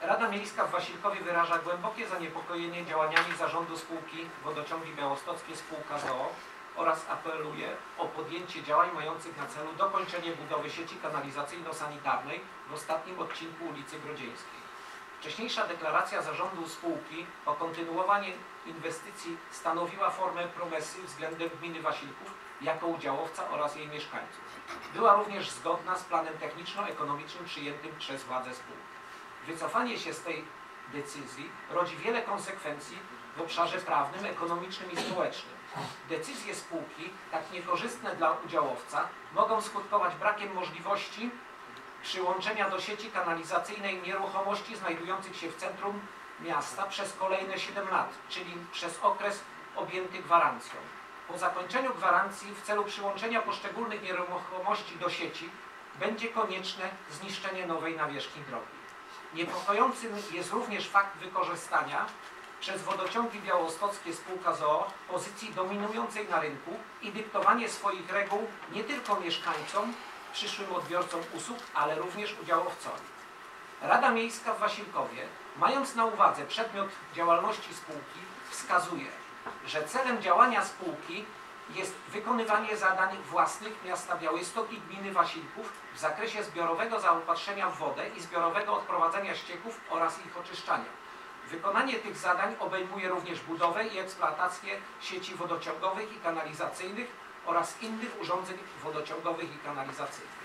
Rada Miejska w Wasilkowie wyraża głębokie zaniepokojenie działaniami zarządu spółki Wodociągi Białostockie Spółka z o.o. oraz apeluje o podjęcie działań mających na celu dokończenie budowy sieci kanalizacyjno-sanitarnej w ostatnim odcinku ulicy Grodzieńskiej. Wcześniejsza deklaracja zarządu spółki o kontynuowaniu inwestycji stanowiła formę promesy względem gminy Wasilków jako udziałowca oraz jej mieszkańców. Była również zgodna z planem techniczno-ekonomicznym przyjętym przez władze spółki. Wycofanie się z tej decyzji rodzi wiele konsekwencji w obszarze prawnym, ekonomicznym i społecznym. Decyzje spółki, tak niekorzystne dla udziałowca, mogą skutkować brakiem możliwości przyłączenia do sieci kanalizacyjnej nieruchomości znajdujących się w centrum miasta przez kolejne 7 lat, czyli przez okres objęty gwarancją. Po zakończeniu gwarancji w celu przyłączenia poszczególnych nieruchomości do sieci będzie konieczne zniszczenie nowej nawierzchni drogi. Niepokojącym jest również fakt wykorzystania przez Wodociągi Białostockie Spółka z o.o. pozycji dominującej na rynku i dyktowanie swoich reguł nie tylko mieszkańcom, przyszłym odbiorcom usług, ale również udziałowcowi. Rada Miejska w Wasilkowie, mając na uwadze przedmiot działalności spółki, wskazuje, że celem działania spółki jest wykonywanie zadań własnych miasta Białystok i gminy Wasilków w zakresie zbiorowego zaopatrzenia w wodę i zbiorowego odprowadzania ścieków oraz ich oczyszczania. Wykonanie tych zadań obejmuje również budowę i eksploatację sieci wodociągowych i kanalizacyjnych oraz innych urządzeń wodociągowych i kanalizacyjnych.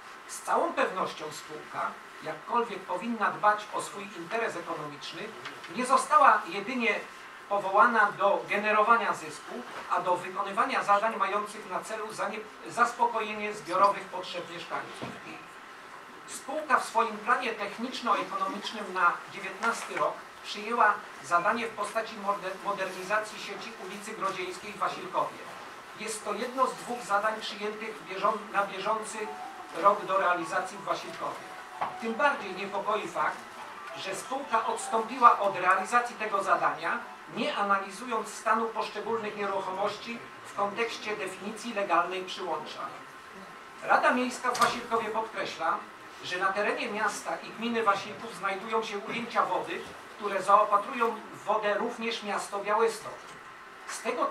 Z całą pewnością spółka, jakkolwiek powinna dbać o swój interes ekonomiczny, nie została jedynie powołana do generowania zysku, a do wykonywania zadań mających na celu zaspokojenie zbiorowych potrzeb mieszkańców. Spółka w swoim planie techniczno-ekonomicznym na 2019 rok przyjęła zadanie w postaci modernizacji sieci ulicy Grodzieńskiej w Wasilkowie. Jest to jedno z 2 zadań przyjętych na bieżący rok do realizacji w Wasilkowie. Tym bardziej niepokoi fakt, że spółka odstąpiła od realizacji tego zadania, nie analizując stanu poszczególnych nieruchomości w kontekście definicji legalnej przyłącza. Rada Miejska w Wasilkowie podkreśla, że na terenie miasta i gminy Wasilków znajdują się ujęcia wody, które zaopatrują w wodę również miasto Białystok. Z tego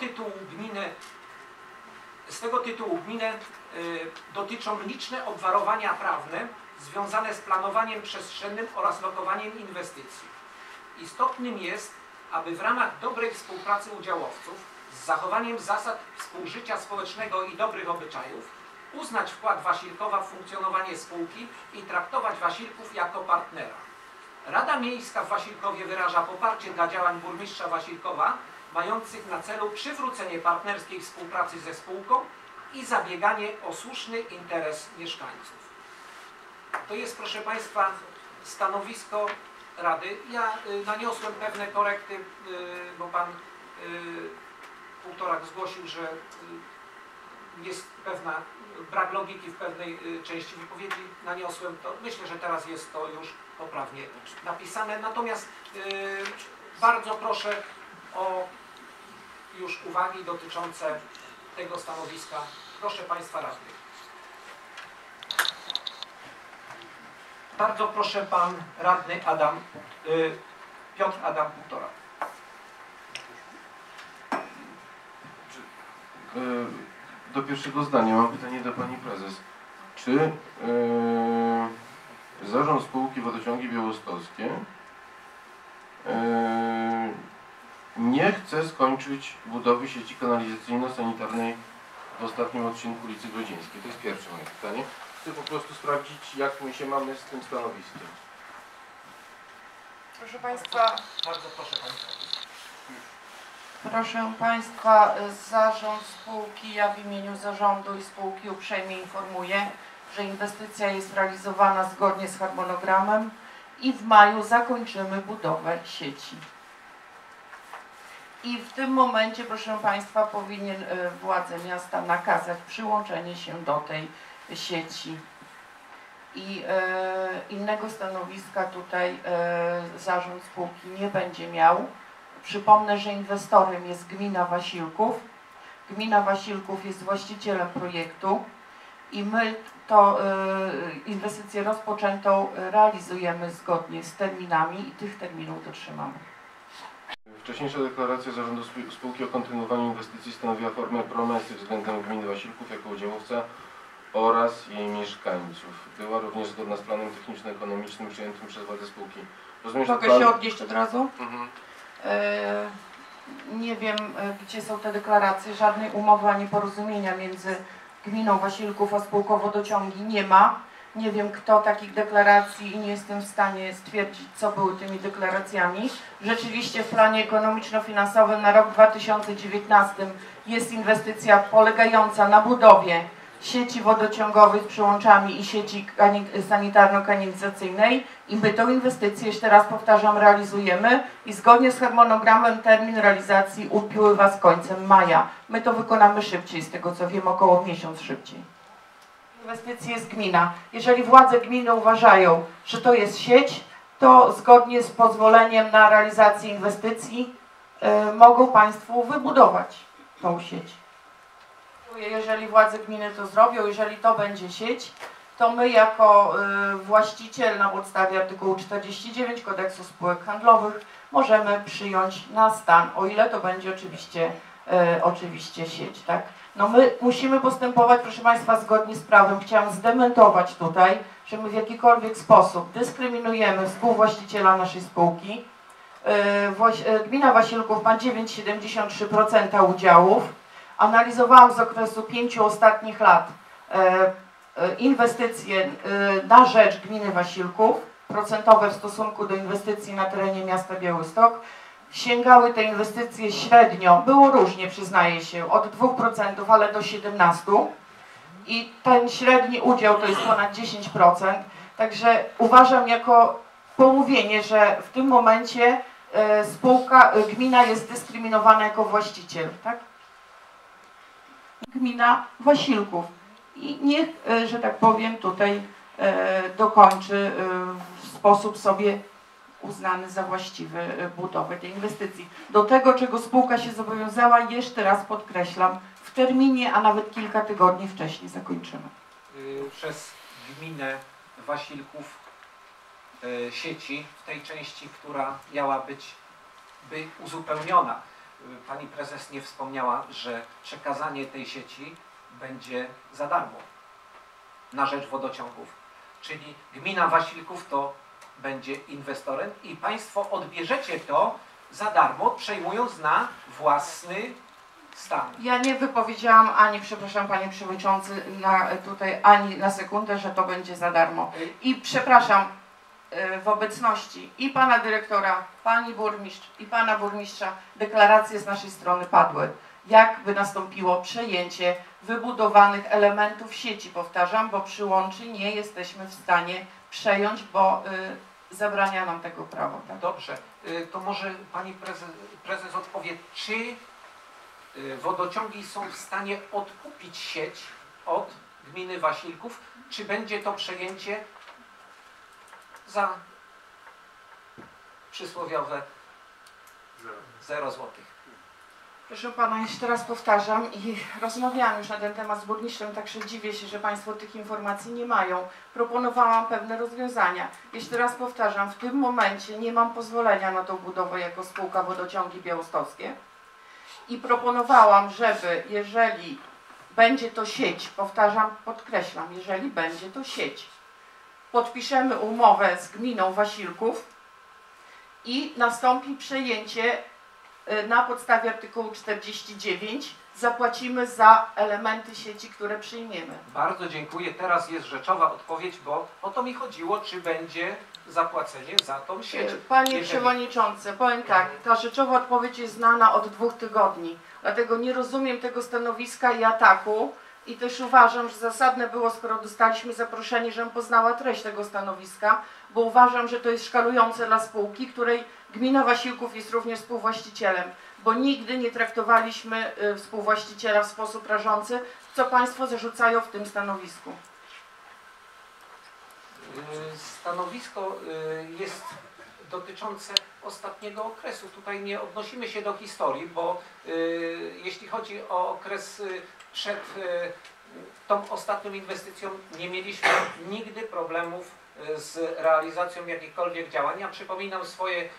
tytułu gminę dotyczą liczne obwarowania prawne związane z planowaniem przestrzennym oraz lokowaniem inwestycji. Istotnym jest, aby w ramach dobrej współpracy udziałowców z zachowaniem zasad współżycia społecznego i dobrych obyczajów uznać wkład Wasilkowa w funkcjonowanie spółki i traktować Wasilków jako partnera. Rada Miejska w Wasilkowie wyraża poparcie dla działań burmistrza Wasilkowa mających na celu przywrócenie partnerskiej współpracy ze spółką i zabieganie o słuszny interes mieszkańców. To jest, proszę Państwa, stanowisko Rady. Ja naniosłem pewne korekty, bo Pan Półtorak zgłosił, że jest brak logiki w pewnej części wypowiedzi. Naniosłem to. Myślę, że teraz jest to już poprawnie napisane. Natomiast bardzo proszę o już uwagi dotyczące tego stanowiska. Proszę Państwa radnych. Bardzo proszę Pan Radny Piotr Adam Półtorak. Do pierwszego zdania mam pytanie do Pani Prezes. Czy zarząd spółki Wodociągi Białostockie nie chce skończyć budowy sieci kanalizacyjno-sanitarnej w ostatnim odcinku ulicy Grodzieńskiej? To jest pierwsze moje pytanie. Chcę po prostu sprawdzić, jak my się mamy z tym stanowiskiem. Proszę Państwa. Bardzo proszę Państwa. Proszę Państwa, zarząd spółki, ja w imieniu zarządu i spółki uprzejmie informuję, że inwestycja jest realizowana zgodnie z harmonogramem i w maju zakończymy budowę sieci. I w tym momencie, proszę Państwa, powinien władze miasta nakazać przyłączenie się do tej sieci. I innego stanowiska tutaj zarząd spółki nie będzie miał. Przypomnę, że inwestorem jest gmina Wasilków. Gmina Wasilków jest właścicielem projektu i my to inwestycję rozpoczętą realizujemy zgodnie z terminami i tych terminów dotrzymamy. Wcześniejsza deklaracja zarządu spółki o kontynuowaniu inwestycji stanowiła formę promesy względem gminy Wasilków jako udziałowca oraz jej mieszkańców. Była również zgodna z planem techniczno-ekonomicznym przyjętym przez władze spółki. Rozumiem, że Mogę się odnieść od razu? Mhm. Nie wiem, gdzie są te deklaracje, żadnej umowy ani porozumienia między gminą Wasilków a spółką Wodociągi nie ma. Nie wiem, kto takich deklaracji i nie jestem w stanie stwierdzić, co były tymi deklaracjami. Rzeczywiście w planie ekonomiczno-finansowym na rok 2019 jest inwestycja polegająca na budowie sieci wodociągowej z przyłączami i sieci sanitarno-kanalizacyjnej i my tę inwestycję, jeszcze raz powtarzam, realizujemy i zgodnie z harmonogramem termin realizacji upływa z końcem maja. My to wykonamy szybciej, z tego co wiem, około miesiąc szybciej. Inwestycji jest gmina. Jeżeli władze gminy uważają, że to jest sieć, to zgodnie z pozwoleniem na realizację inwestycji mogą Państwo wybudować tą sieć. Jeżeli władze gminy to zrobią, jeżeli to będzie sieć, to my jako właściciel na podstawie artykułu 49 Kodeksu Spółek Handlowych możemy przyjąć na stan, o ile to będzie oczywiście sieć, tak? No my musimy postępować, proszę Państwa, zgodnie z prawem. Chciałam zdementować tutaj, że my w jakikolwiek sposób dyskryminujemy współwłaściciela naszej spółki. Gmina Wasilków ma 9,73% udziałów. Analizowałam z okresu 5 ostatnich lat inwestycje na rzecz gminy Wasilków, procentowe w stosunku do inwestycji na terenie miasta Białystok. Sięgały te inwestycje średnio, było różnie, przyznaję się, od 2%, ale do 17%. I ten średni udział to jest ponad 10%. Także uważam jako pomówienie, że w tym momencie gmina jest dyskryminowana jako właściciel, tak? Gmina Wasilków. I niech, że tak powiem, tutaj dokończy w sposób sobie uznany za właściwy budowę tej inwestycji. Do tego, czego spółka się zobowiązała, jeszcze raz podkreślam, w terminie, a nawet kilka tygodni wcześniej zakończymy. Przez gminę Wasilków sieci w tej części, która miała być uzupełniona. Pani prezes nie wspomniała, że przekazanie tej sieci będzie za darmo na rzecz wodociągów. Czyli gmina Wasilków to będzie inwestorem i Państwo odbierzecie to za darmo, przejmując na własny stan. Ja nie wypowiedziałam ani, przepraszam Panie Przewodniczący, tutaj ani na sekundę, że to będzie za darmo. I przepraszam, w obecności i Pana Dyrektora, Pani Burmistrz i Pana Burmistrza deklaracje z naszej strony padły. Jakby nastąpiło przejęcie wybudowanych elementów sieci, powtarzam, bo przyłączy nie jesteśmy w stanie przejąć, bo zabrania nam tego prawo. Tak? Dobrze, to może Pani prezes odpowie, czy wodociągi są w stanie odkupić sieć od gminy Wasilków, czy będzie to przejęcie za przysłowiowe 0 złotych. Proszę Pana, jeszcze raz powtarzam i rozmawiałam już na ten temat z burmistrzem, także dziwię się, że Państwo tych informacji nie mają. Proponowałam pewne rozwiązania. Jeszcze raz powtarzam, w tym momencie nie mam pozwolenia na tą budowę jako spółka Wodociągi Białostockie i proponowałam, żeby jeżeli będzie to sieć, powtarzam, podkreślam, jeżeli będzie to sieć, podpiszemy umowę z gminą Wasilków i nastąpi przejęcie na podstawie artykułu 49, zapłacimy za elementy sieci, które przyjmiemy. Bardzo dziękuję. Teraz jest rzeczowa odpowiedź, bo o to mi chodziło, czy będzie zapłacenie za tą sieć. Panie Przewodniczący, powiem tak, ta rzeczowa odpowiedź jest znana od 2 tygodni, dlatego nie rozumiem tego stanowiska i ataku i też uważam, że zasadne było, skoro dostaliśmy zaproszenie, żebym poznała treść tego stanowiska, bo uważam, że to jest szkalujące dla spółki, której gmina Wasilków jest również współwłaścicielem, bo nigdy nie traktowaliśmy współwłaściciela w sposób rażący, co Państwo zarzucają w tym stanowisku. Stanowisko jest dotyczące ostatniego okresu. Tutaj nie odnosimy się do historii, bo jeśli chodzi o okres przed tą ostatnią inwestycją nie mieliśmy nigdy problemów z realizacją jakichkolwiek działań. Ja przypominam swoje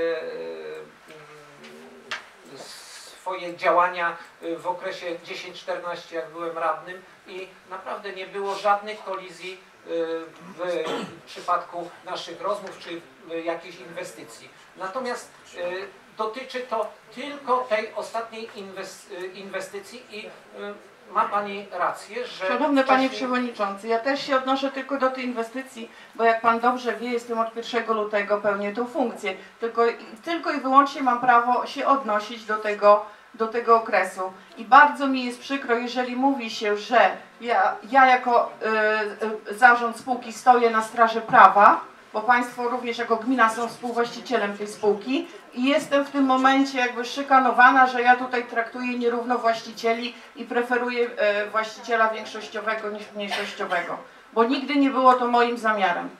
działania w okresie 10-14, jak byłem radnym, i naprawdę nie było żadnych kolizji w przypadku naszych rozmów czy jakichś inwestycji. Natomiast dotyczy to tylko tej ostatniej inwestycji i ma Pani rację, że... Szanowny Panie Przewodniczący, ja też się odnoszę tylko do tej inwestycji, bo jak Pan dobrze wie, jestem od 1 lutego, pełnię tą funkcję. Tylko i wyłącznie mam prawo się odnosić do tego okresu. I bardzo mi jest przykro, jeżeli mówi się, że ja jako zarząd spółki stoję na straży prawa, bo Państwo również jako gmina są współwłaścicielem tej spółki i jestem w tym momencie jakby szykanowana, że ja tutaj traktuję nierówno właścicieli i preferuję właściciela większościowego niż mniejszościowego, bo nigdy nie było to moim zamiarem.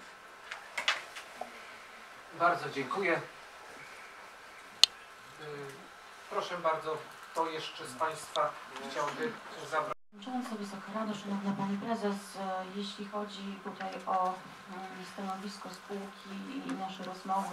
Bardzo dziękuję. Proszę bardzo, kto jeszcze z Państwa chciałby zabrać? Przewodniczący, Wysoka Rado, Szanowna Pani Prezes, jeśli chodzi tutaj o stanowisko spółki i nasze rozmowy,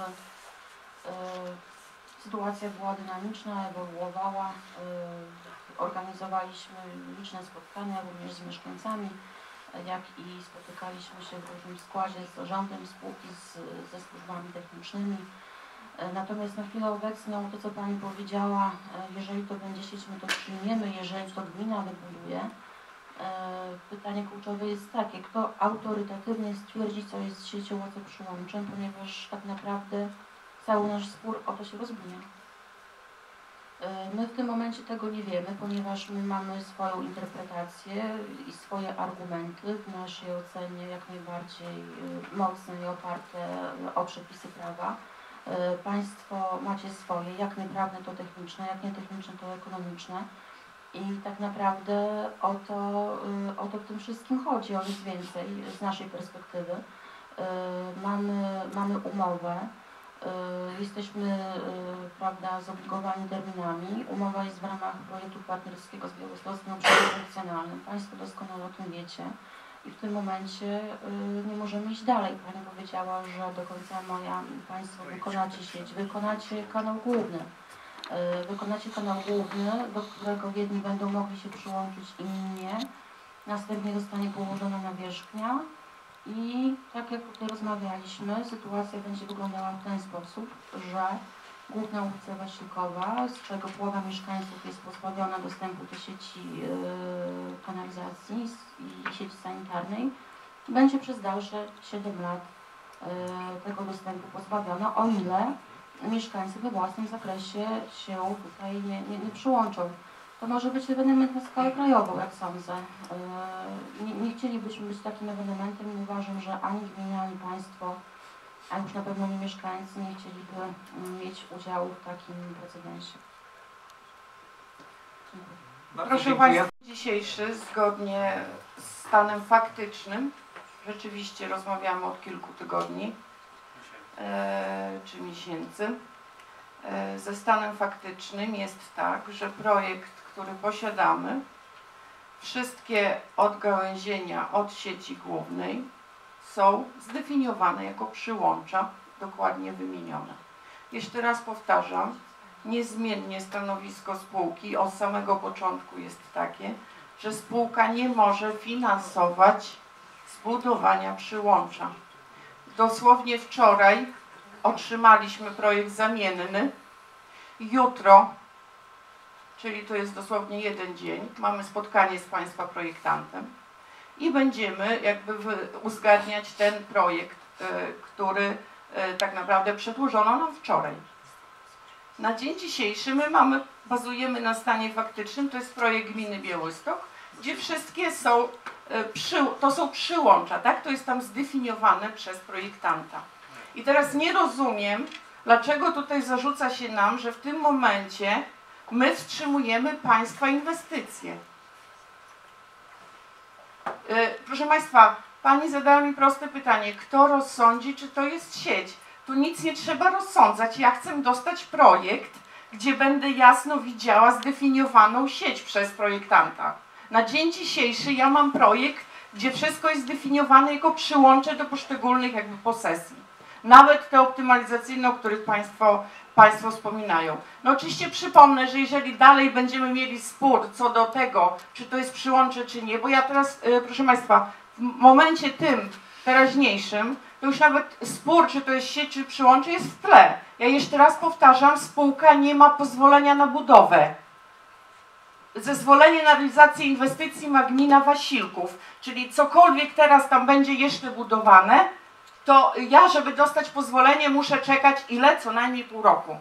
sytuacja była dynamiczna, ewoluowała, organizowaliśmy liczne spotkania również z mieszkańcami, jak i spotykaliśmy się w różnym składzie z zarządem spółki, ze służbami technicznymi. Natomiast na chwilę obecną, to co Pani powiedziała, jeżeli to będzie sieć, my to przyjmiemy, jeżeli to gmina wybuduje. Pytanie kluczowe jest takie, kto autorytatywnie stwierdzi, co jest siecią, a co przyłączem, ponieważ tak naprawdę cały nasz spór o to się rozbija. My w tym momencie tego nie wiemy, ponieważ my mamy swoją interpretację i swoje argumenty, w naszej ocenie jak najbardziej mocne i oparte o przepisy prawa. Państwo macie swoje, jak nieprawne to techniczne, jak nietechniczne to ekonomiczne i tak naprawdę o to w tym wszystkim chodzi, o nic więcej z naszej perspektywy. Mamy umowę, jesteśmy prawda, zobligowani terminami, umowa jest w ramach projektu partnerskiego z Białostockim Obszarem Funkcjonalnym, Państwo doskonale o tym wiecie. I w tym momencie nie możemy iść dalej. Pani powiedziała, że do końca maja Państwo wykonacie sieć, wykonacie kanał główny. Wykonacie kanał główny, do którego jedni będą mogli się przyłączyć, inni nie. Następnie zostanie położona nawierzchnia i tak jak tutaj rozmawialiśmy, sytuacja będzie wyglądała w ten sposób, że główna ulica Wasilkowa, z czego połowa mieszkańców jest pozbawiona dostępu do sieci kanalizacji i sieci sanitarnej, będzie przez dalsze 7 lat tego dostępu pozbawiona, o ile mieszkańcy we własnym zakresie się tutaj nie przyłączą. To może być ewenement na skalę krajową, jak sądzę. Nie chcielibyśmy być takim ewenementem i uważam, że ani gmina, ani państwo, a już na pewno nie mieszkańcy nie chcieliby mieć udziału w takim precedensie. Proszę Państwa, dzisiejszy, zgodnie z stanem faktycznym, rzeczywiście rozmawiamy od kilku tygodni czy miesięcy, ze stanem faktycznym jest tak, że projekt, który posiadamy, wszystkie odgałęzienia od sieci głównej są zdefiniowane jako przyłącza, dokładnie wymienione. Jeszcze raz powtarzam, niezmiennie stanowisko spółki od samego początku jest takie, że spółka nie może finansować zbudowania przyłącza. Dosłownie wczoraj otrzymaliśmy projekt zamienny. Jutro, czyli to jest dosłownie jeden dzień, mamy spotkanie z Państwa projektantem i będziemy jakby uzgadniać ten projekt, który tak naprawdę przedłużono nam wczoraj. Na dzień dzisiejszy my bazujemy na stanie faktycznym, to jest projekt gminy Białystok, gdzie wszystkie są, to są przyłącza, tak? To jest tam zdefiniowane przez projektanta. I teraz nie rozumiem, dlaczego tutaj zarzuca się nam, że w tym momencie my wstrzymujemy Państwa inwestycje. Proszę Państwa, Pani zadała mi proste pytanie, kto rozsądzi, czy to jest sieć? Tu nic nie trzeba rozsądzać, ja chcę dostać projekt, gdzie będę jasno widziała zdefiniowaną sieć przez projektanta. Na dzień dzisiejszy ja mam projekt, gdzie wszystko jest zdefiniowane jako przyłącze do poszczególnych jakby posesji. Nawet te optymalizacyjne, o których Państwo wspominają. No oczywiście przypomnę, że jeżeli dalej będziemy mieli spór co do tego, czy to jest przyłącze, czy nie, bo ja teraz, proszę Państwa, w momencie tym teraźniejszym, to już nawet spór, czy to jest sieć, czy przyłącze, jest w tle. Ja jeszcze raz powtarzam, spółka nie ma pozwolenia na budowę. Zezwolenie na realizację inwestycji ma gmina Wasilków, czyli cokolwiek teraz tam będzie jeszcze budowane, to ja, żeby dostać pozwolenie, muszę czekać ile? Co najmniej pół roku.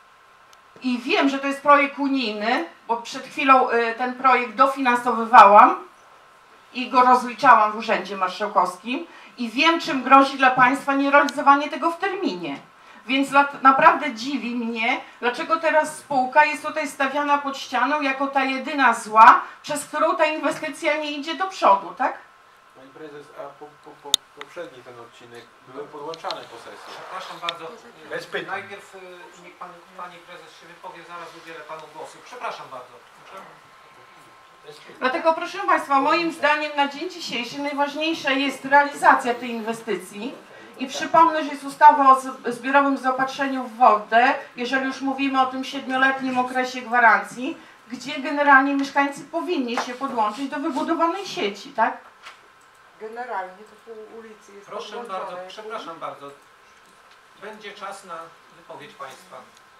I wiem, że to jest projekt unijny, bo przed chwilą ten projekt dofinansowywałam i go rozliczałam w Urzędzie Marszałkowskim i wiem, czym grozi dla państwa nierealizowanie tego w terminie. Więc naprawdę dziwi mnie, dlaczego teraz spółka jest tutaj stawiana pod ścianą jako ta jedyna zła, przez którą ta inwestycja nie idzie do przodu, tak? Pani prezes, a poprzedni ten odcinek były podłączane posesje. Przepraszam bardzo. Bez pytań. Najpierw niech pani prezes się wypowie, zaraz udzielę panu głosu. Przepraszam bardzo. Proszę. Dlatego proszę Państwa, moim zdaniem na dzień dzisiejszy najważniejsza jest realizacja tej inwestycji i przypomnę, że jest ustawa o zbiorowym zaopatrzeniu w wodę, jeżeli już mówimy o tym 7-letnim okresie gwarancji, gdzie generalnie mieszkańcy powinni się podłączyć do wybudowanej sieci, tak? Generalnie to pół ulicy jest Proszę podłączone. bardzo, przepraszam bardzo. Będzie czas na wypowiedź państwa.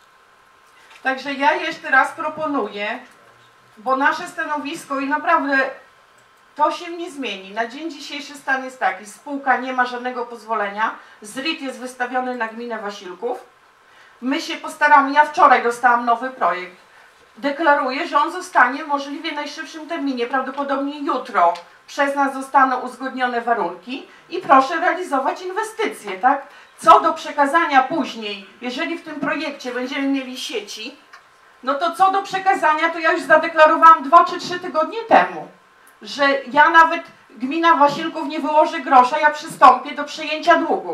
Także ja jeszcze raz proponuję, bo nasze stanowisko i naprawdę to się nie zmieni. Na dzień dzisiejszy stan jest taki, spółka nie ma żadnego pozwolenia, ZRID jest wystawiony na gminę Wasilków. My się postaramy, ja wczoraj dostałam nowy projekt. Deklaruję, że on zostanie w możliwie najszybszym terminie, prawdopodobnie jutro. Przez nas zostaną uzgodnione warunki i proszę realizować inwestycje, tak? Co do przekazania później, jeżeli w tym projekcie będziemy mieli sieci, no to co do przekazania, to ja już zadeklarowałam 2 czy 3 tygodnie temu, że ja nawet gmina Wasilków nie wyłoży grosza, ja przystąpię do przejęcia długu.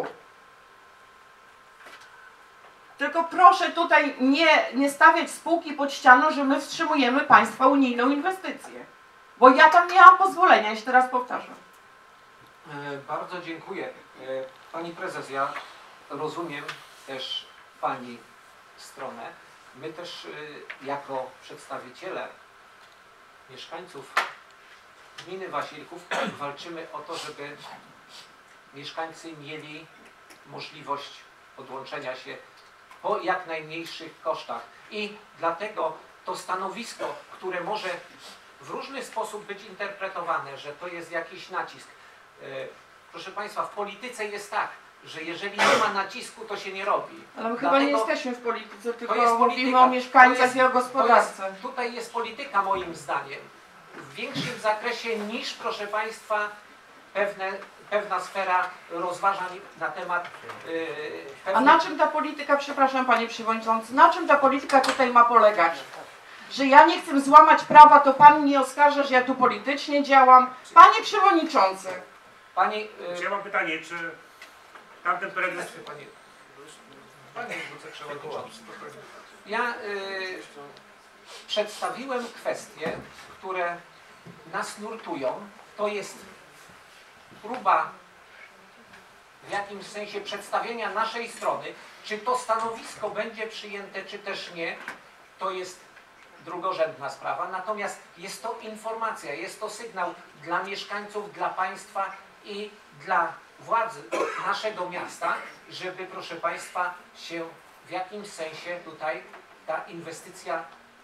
Tylko proszę tutaj nie stawiać spółki pod ścianą, że my wstrzymujemy państwa unijną inwestycję. Bo ja tam nie mam pozwolenia, jeszcze raz powtarzam. Bardzo dziękuję. Pani prezes, ja rozumiem też pani stronę. My też jako przedstawiciele mieszkańców gminy Wasilków walczymy o to, żeby mieszkańcy mieli możliwość podłączenia się po jak najmniejszych kosztach. I dlatego to stanowisko, które może w różny sposób być interpretowane, że to jest jakiś nacisk. Proszę Państwa, w polityce jest tak, że jeżeli nie ma nacisku, to się nie robi. Ale my chyba nie jesteśmy w polityce, tylko jest mówimy polityka. o mieszkańcach i o gospodarce. Tutaj jest polityka moim zdaniem w większym zakresie niż, proszę Państwa, pewna sfera rozważań na temat A na czym ta polityka, przepraszam Panie Przewodniczący, na czym ta polityka tutaj ma polegać? Że ja nie chcę złamać prawa, to Pan mnie oskarża, że ja tu politycznie działam. Panie Przewodniczący. Pani... Ja mam pytanie, czy tamten prezes... Panie Wiceprzewodniczący. Ja przedstawiłem kwestie, które nas nurtują. To jest próba w jakimś sensie przedstawienia naszej strony. Czy to stanowisko będzie przyjęte, czy też nie, to jest drugorzędna sprawa. Natomiast jest to informacja, jest to sygnał dla mieszkańców, dla państwa i dla władzy naszego miasta, żeby, proszę Państwa, się w jakimś sensie tutaj ta inwestycja,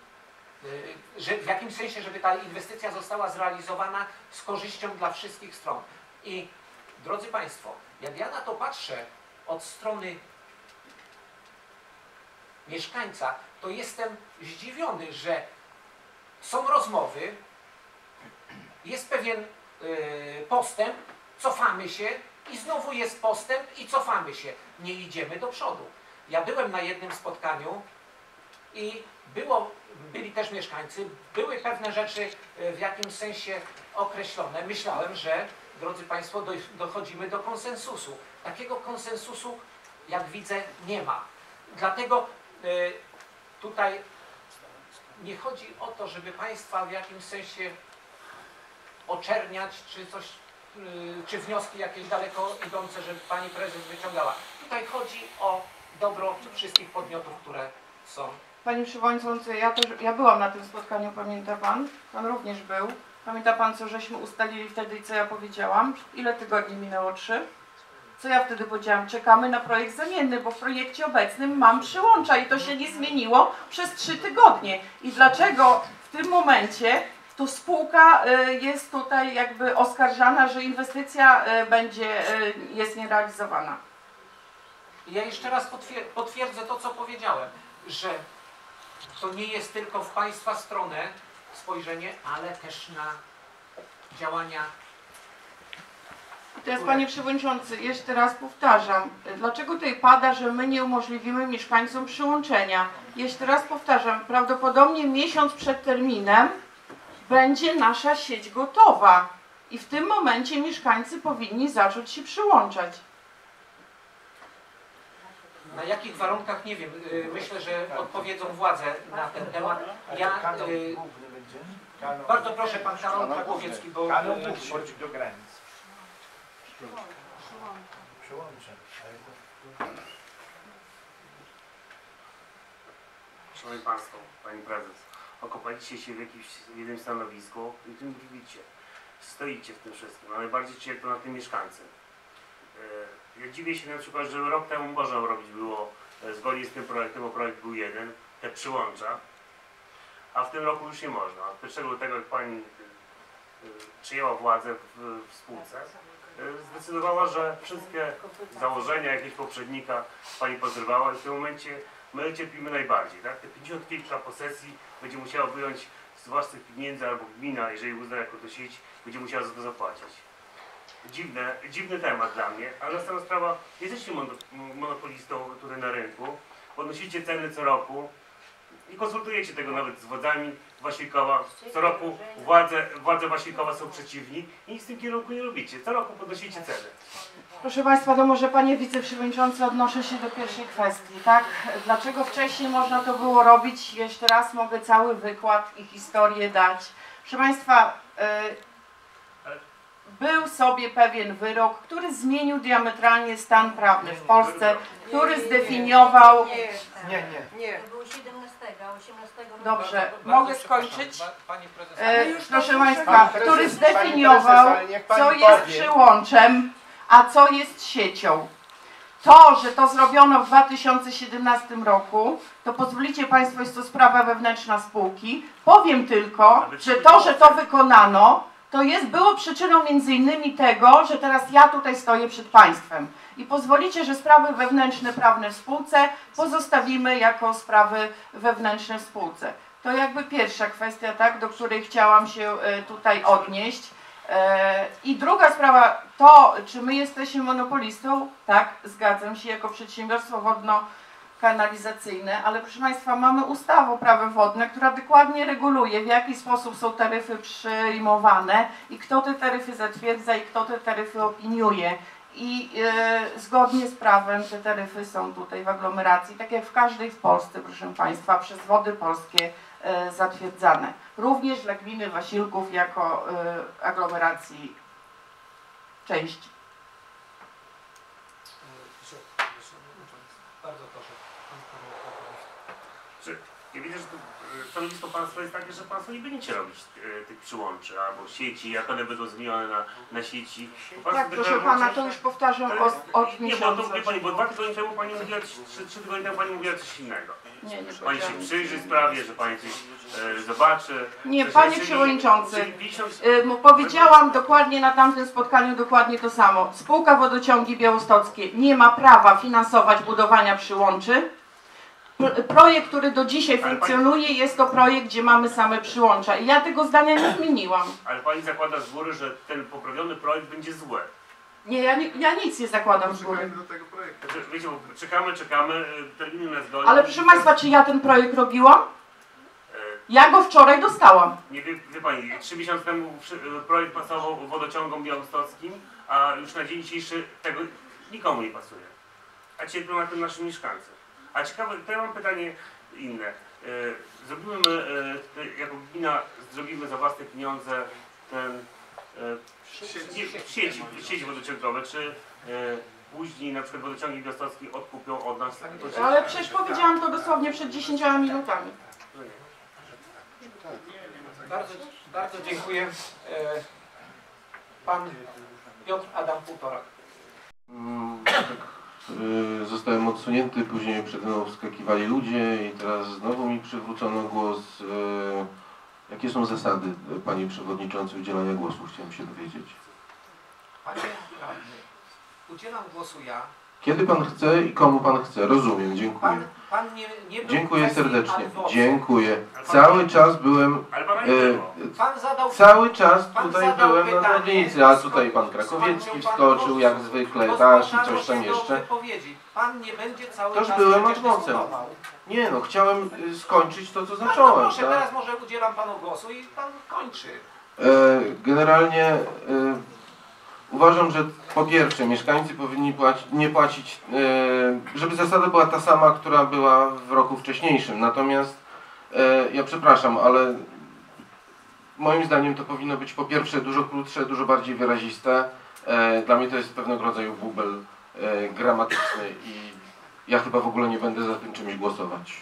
w jakimś sensie, żeby ta inwestycja została zrealizowana z korzyścią dla wszystkich stron. I drodzy Państwo, jak ja na to patrzę od strony mieszkańca, to jestem zdziwiony, że są rozmowy, jest pewien postęp, cofamy się i znowu jest postęp i cofamy się. Nie idziemy do przodu. Ja byłem na jednym spotkaniu i byli też mieszkańcy, były pewne rzeczy w jakimś sensie określone. Myślałem, że, drodzy Państwo, dochodzimy do konsensusu. Takiego konsensusu, jak widzę, nie ma. Dlatego tutaj nie chodzi o to, żeby Państwa w jakimś sensie oczerniać, czy coś, czy wnioski jakieś daleko idące, żeby pani prezes wyciągała. Tutaj chodzi o dobro wszystkich podmiotów, które są. Panie Przewodniczący, ja byłam na tym spotkaniu, pamięta Pan? Pan również był. Pamięta Pan, co żeśmy ustalili wtedy i co ja powiedziałam? Ile tygodni minęło? 3? Co ja wtedy powiedziałam? Czekamy na projekt zamienny, bo w projekcie obecnym mam przyłącza i to się nie zmieniło przez 3 tygodnie. I dlaczego w tym momencie tu spółka jest tutaj jakby oskarżana, że inwestycja jest nierealizowana? Ja jeszcze raz potwierdzę to, co powiedziałem, że to nie jest tylko w Państwa stronę spojrzenie, ale też na działania. Teraz Panie Przewodniczący, jeszcze raz powtarzam, dlaczego tutaj pada, że my nie umożliwimy mieszkańcom przyłączenia? Jeszcze raz powtarzam, prawdopodobnie miesiąc przed terminem będzie nasza sieć gotowa i w tym momencie mieszkańcy powinni zacząć się przyłączać. Na jakich warunkach, nie wiem, myślę, że odpowiedzą władze na ten temat. Ja bardzo proszę, pan Karol Krakowiecki, bo... Kanał główny do granic. Przyłączę. Szanowni Państwo, Pani Prezes, okopaliście się w jednym stanowisku i tym mówicie. Stoicie w tym wszystkim, a najbardziej cierpią na tym mieszkańcy. Ja dziwię się na przykład, że rok temu można robić było zgodnie z tym projektem, bo projekt był jeden, te przyłącza, a w tym roku już nie można. Od 1 lutego, jak Pani przyjęła władzę w spółce, zdecydowała, że wszystkie założenia jakiegoś poprzednika Pani pozrywała i w tym momencie my cierpimy najbardziej. Tak? Te 50 kilka posesji będzie musiała wyjąć z własnych pieniędzy albo gmina, jeżeli uzna jako to sieć, będzie musiała za to zapłacić. Dziwny temat dla mnie, ale następna sprawa, jesteście monopolistą tutaj na rynku, podnosicie ceny co roku i konsultujecie tego nawet z władzami Wasilkowa. Co roku władze Wasilkowa są przeciwni i nic w tym kierunku nie robicie. Co roku podnosicie ceny. Proszę Państwa, to może Panie Wiceprzewodniczący odnoszę się do pierwszej kwestii, tak? Dlaczego wcześniej można to było robić? Jeszcze raz mogę cały wykład i historię dać. Proszę Państwa, był sobie pewien wyrok, który zmienił diametralnie stan prawny w Polsce, który zdefiniował... Nie. To było 17, a 18 Dobrze, Bardzo mogę skończyć? Pani prezes, Proszę Państwa, który zdefiniował, co jest przyłączem, a co jest siecią. To, że to zrobiono w 2017 roku, to pozwolicie Państwo, jest to sprawa wewnętrzna spółki. Powiem tylko, że to wykonano, było przyczyną między innymi tego, że teraz ja tutaj stoję przed Państwem. I pozwolicie, że sprawy wewnętrzne, prawne w spółce pozostawimy jako sprawy wewnętrzne w spółce. To jakby pierwsza kwestia, tak, do której chciałam się tutaj odnieść. I druga sprawa, to czy my jesteśmy monopolistą, tak, zgadzam się, jako przedsiębiorstwo wodno-kanalizacyjne, ale proszę Państwa, mamy ustawę o prawo wodne, która dokładnie reguluje, w jaki sposób są taryfy przyjmowane i kto te taryfy zatwierdza i kto te taryfy opiniuje. I zgodnie z prawem te taryfy są tutaj w aglomeracji, tak jak w każdej w Polsce, proszę Państwa, przez Wody Polskie zatwierdzane. Również dla gminy Wasilków jako aglomeracji części. bardzo proszę. Ja widzę, że stanowisko Państwa jest takie, że Państwo nie będziecie robić tych przyłączy albo sieci, jak one będą zmienione na sieci. Tak, proszę Pana, to już powtarzam od miesiąca. Nie, bo Pani, bo 2 tygodnie temu Pani mówiła, 3 tygodnie temu Pani mówiła coś innego. Nie Pani się przyjrzy sprawie, że Pani coś zobaczy. Nie, Panie Przewodniczący, powiedziałam dokładnie na tamtym spotkaniu dokładnie to samo. Spółka Wodociągi Białostockie nie ma prawa finansować budowania przyłączy. Projekt, który do dzisiaj funkcjonuje, jest to projekt, gdzie mamy same przyłącza. I ja tego zdania nie zmieniłam. Ale Pani zakłada z góry, że ten poprawiony projekt będzie zły. Nie, ja nic nie zakładam z góry. Wiecie, bo czekamy, terminy nas gonią. Ale proszę Państwa, czy ja ten projekt robiłam? Ja go wczoraj dostałam. Nie wie Pani, 3 miesiące temu projekt pasował wodociągom białostockim, a już na dzień dzisiejszy tego nikomu nie pasuje. A cierpią na tym nasi mieszkańcy. A ciekawe, to ja mam pytanie inne. Zrobimy my, jako gmina, zrobimy za własne pieniądze ten sieci wodociągowe, czy później na przykład wodociągi białostockie odkupią od nas? Ale przecież powiedziałam to dosłownie przed 10 minutami. Bardzo dziękuję. Pan Piotr Adam Półtorak. Zostałem odsunięty, później przede mną wskakiwali ludzie i teraz znowu mi przywrócono głos. Jakie są zasady, Panie Przewodniczący, udzielania głosu? Chciałem się dowiedzieć. Panie radny, udzielam głosu ja. Kiedy Pan chce i komu Pan chce? Rozumiem, dziękuję. Pan nie był Dziękuję w kwestii serdecznie. ad vocem. Dziękuję. Cały czas byłem... Ale pana nie było. Pan zadał Cały czas Pan tutaj zadał byłem na pytanie, mównicy, a tutaj Pan Krakowiecki wskoczył, jak zwykle, tak, i coś tam jeszcze. Wypowiedzi. Pan nie będzie cały Toż czas byłem przecież ad vocem. dyskutował. Nie no, chciałem skończyć to, co Bardzo zacząłem, proszę, tak? teraz może udzielam Panu głosu i Pan kończy. Generalnie uważam, że po pierwsze mieszkańcy powinni nie płacić, żeby zasada była ta sama, która była w roku wcześniejszym. Natomiast ja przepraszam, ale moim zdaniem to powinno być po pierwsze dużo krótsze, dużo bardziej wyraziste. Dla mnie to jest pewnego rodzaju bubel gramatyczny i ja chyba w ogóle nie będę za tym czymś głosować.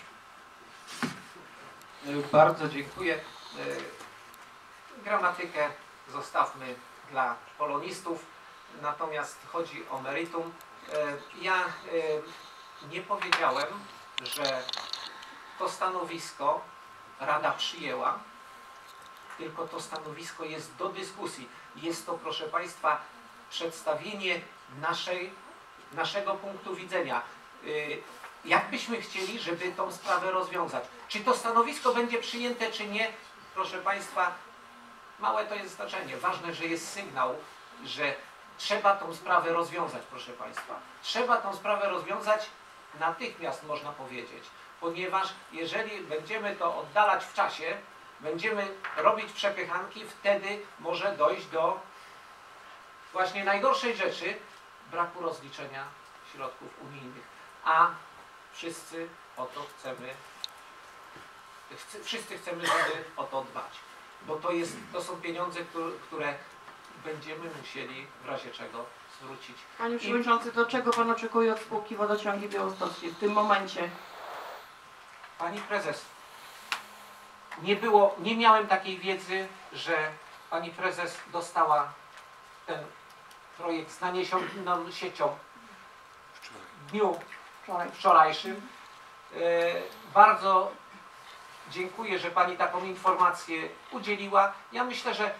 Bardzo dziękuję. Gramatykę zostawmy dla polonistów, natomiast chodzi o meritum. Ja nie powiedziałem, że to stanowisko Rada przyjęła, tylko to stanowisko jest do dyskusji. Jest to, proszę Państwa, przedstawienie naszego punktu widzenia. Jak byśmy chcieli, żeby tą sprawę rozwiązać. Czy to stanowisko będzie przyjęte, czy nie, proszę Państwa, małe to jest znaczenie. Ważne, że jest sygnał, że trzeba tą sprawę rozwiązać, proszę Państwa. Trzeba tą sprawę rozwiązać natychmiast, można powiedzieć. Ponieważ jeżeli będziemy to oddalać w czasie, będziemy robić przepychanki, wtedy może dojść do właśnie najgorszej rzeczy, braku rozliczenia środków unijnych. A wszyscy o to wszyscy chcemy, żeby o to dbać. Bo to są pieniądze, które będziemy musieli w razie czego zwrócić. Panie Przewodniczący, to czego Pan oczekuje od spółki Wodociągi Białostockie w tym momencie? Pani Prezes, nie miałem takiej wiedzy, że Pani Prezes dostała ten projekt z naniesioną siecią w dniu wczorajszym. Bardzo dziękuję, że Pani taką informację udzieliła. Ja myślę, że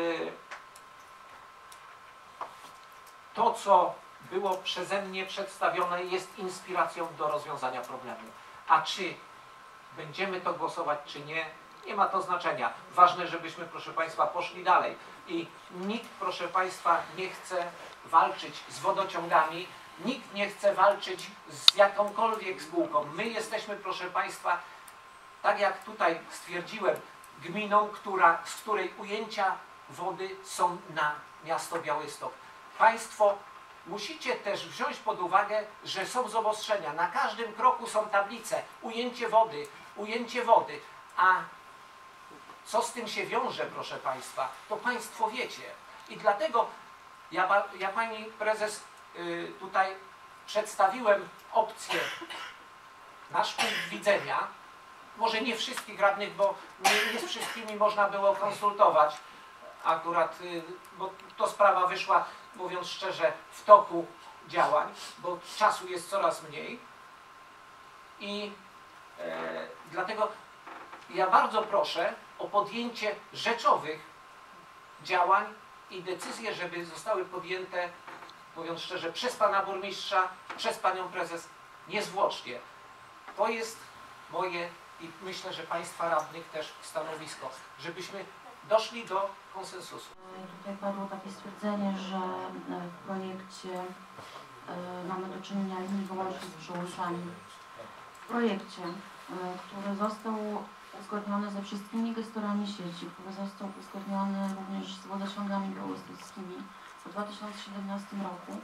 to, co było przeze mnie przedstawione, jest inspiracją do rozwiązania problemu. A czy będziemy to głosować, czy nie, nie ma to znaczenia. Ważne, żebyśmy, proszę Państwa, poszli dalej. I nikt, proszę Państwa, nie chce walczyć z wodociągami, nikt nie chce walczyć z jakąkolwiek spółką. My jesteśmy, proszę Państwa, tak jak tutaj stwierdziłem, gminą, z której ujęcia wody są na miasto Białystok. Państwo musicie też wziąć pod uwagę, że są zobostrzenia. Na każdym kroku są tablice, ujęcie wody. A co z tym się wiąże, proszę Państwa, to Państwo wiecie. I dlatego ja Pani Prezes tutaj przedstawiłem opcję, nasz punkt widzenia, może nie wszystkich radnych, bo nie z wszystkimi można było konsultować akurat, bo to sprawa wyszła, mówiąc szczerze, w toku działań, bo czasu jest coraz mniej i dlatego ja bardzo proszę o podjęcie rzeczowych działań i decyzje, żeby zostały podjęte, mówiąc szczerze, przez Pana Burmistrza, przez Panią Prezes niezwłocznie. To jest moje i myślę, że Państwa radnych też stanowisko, żebyśmy doszli do konsensusu. Tutaj padło takie stwierdzenie, że w projekcie mamy do czynienia wyłącznie z przyłączami. W projekcie, który został uzgodniony ze wszystkimi gestorami sieci, który został uzgodniony również z wodociągami białostockimi w 2017 roku,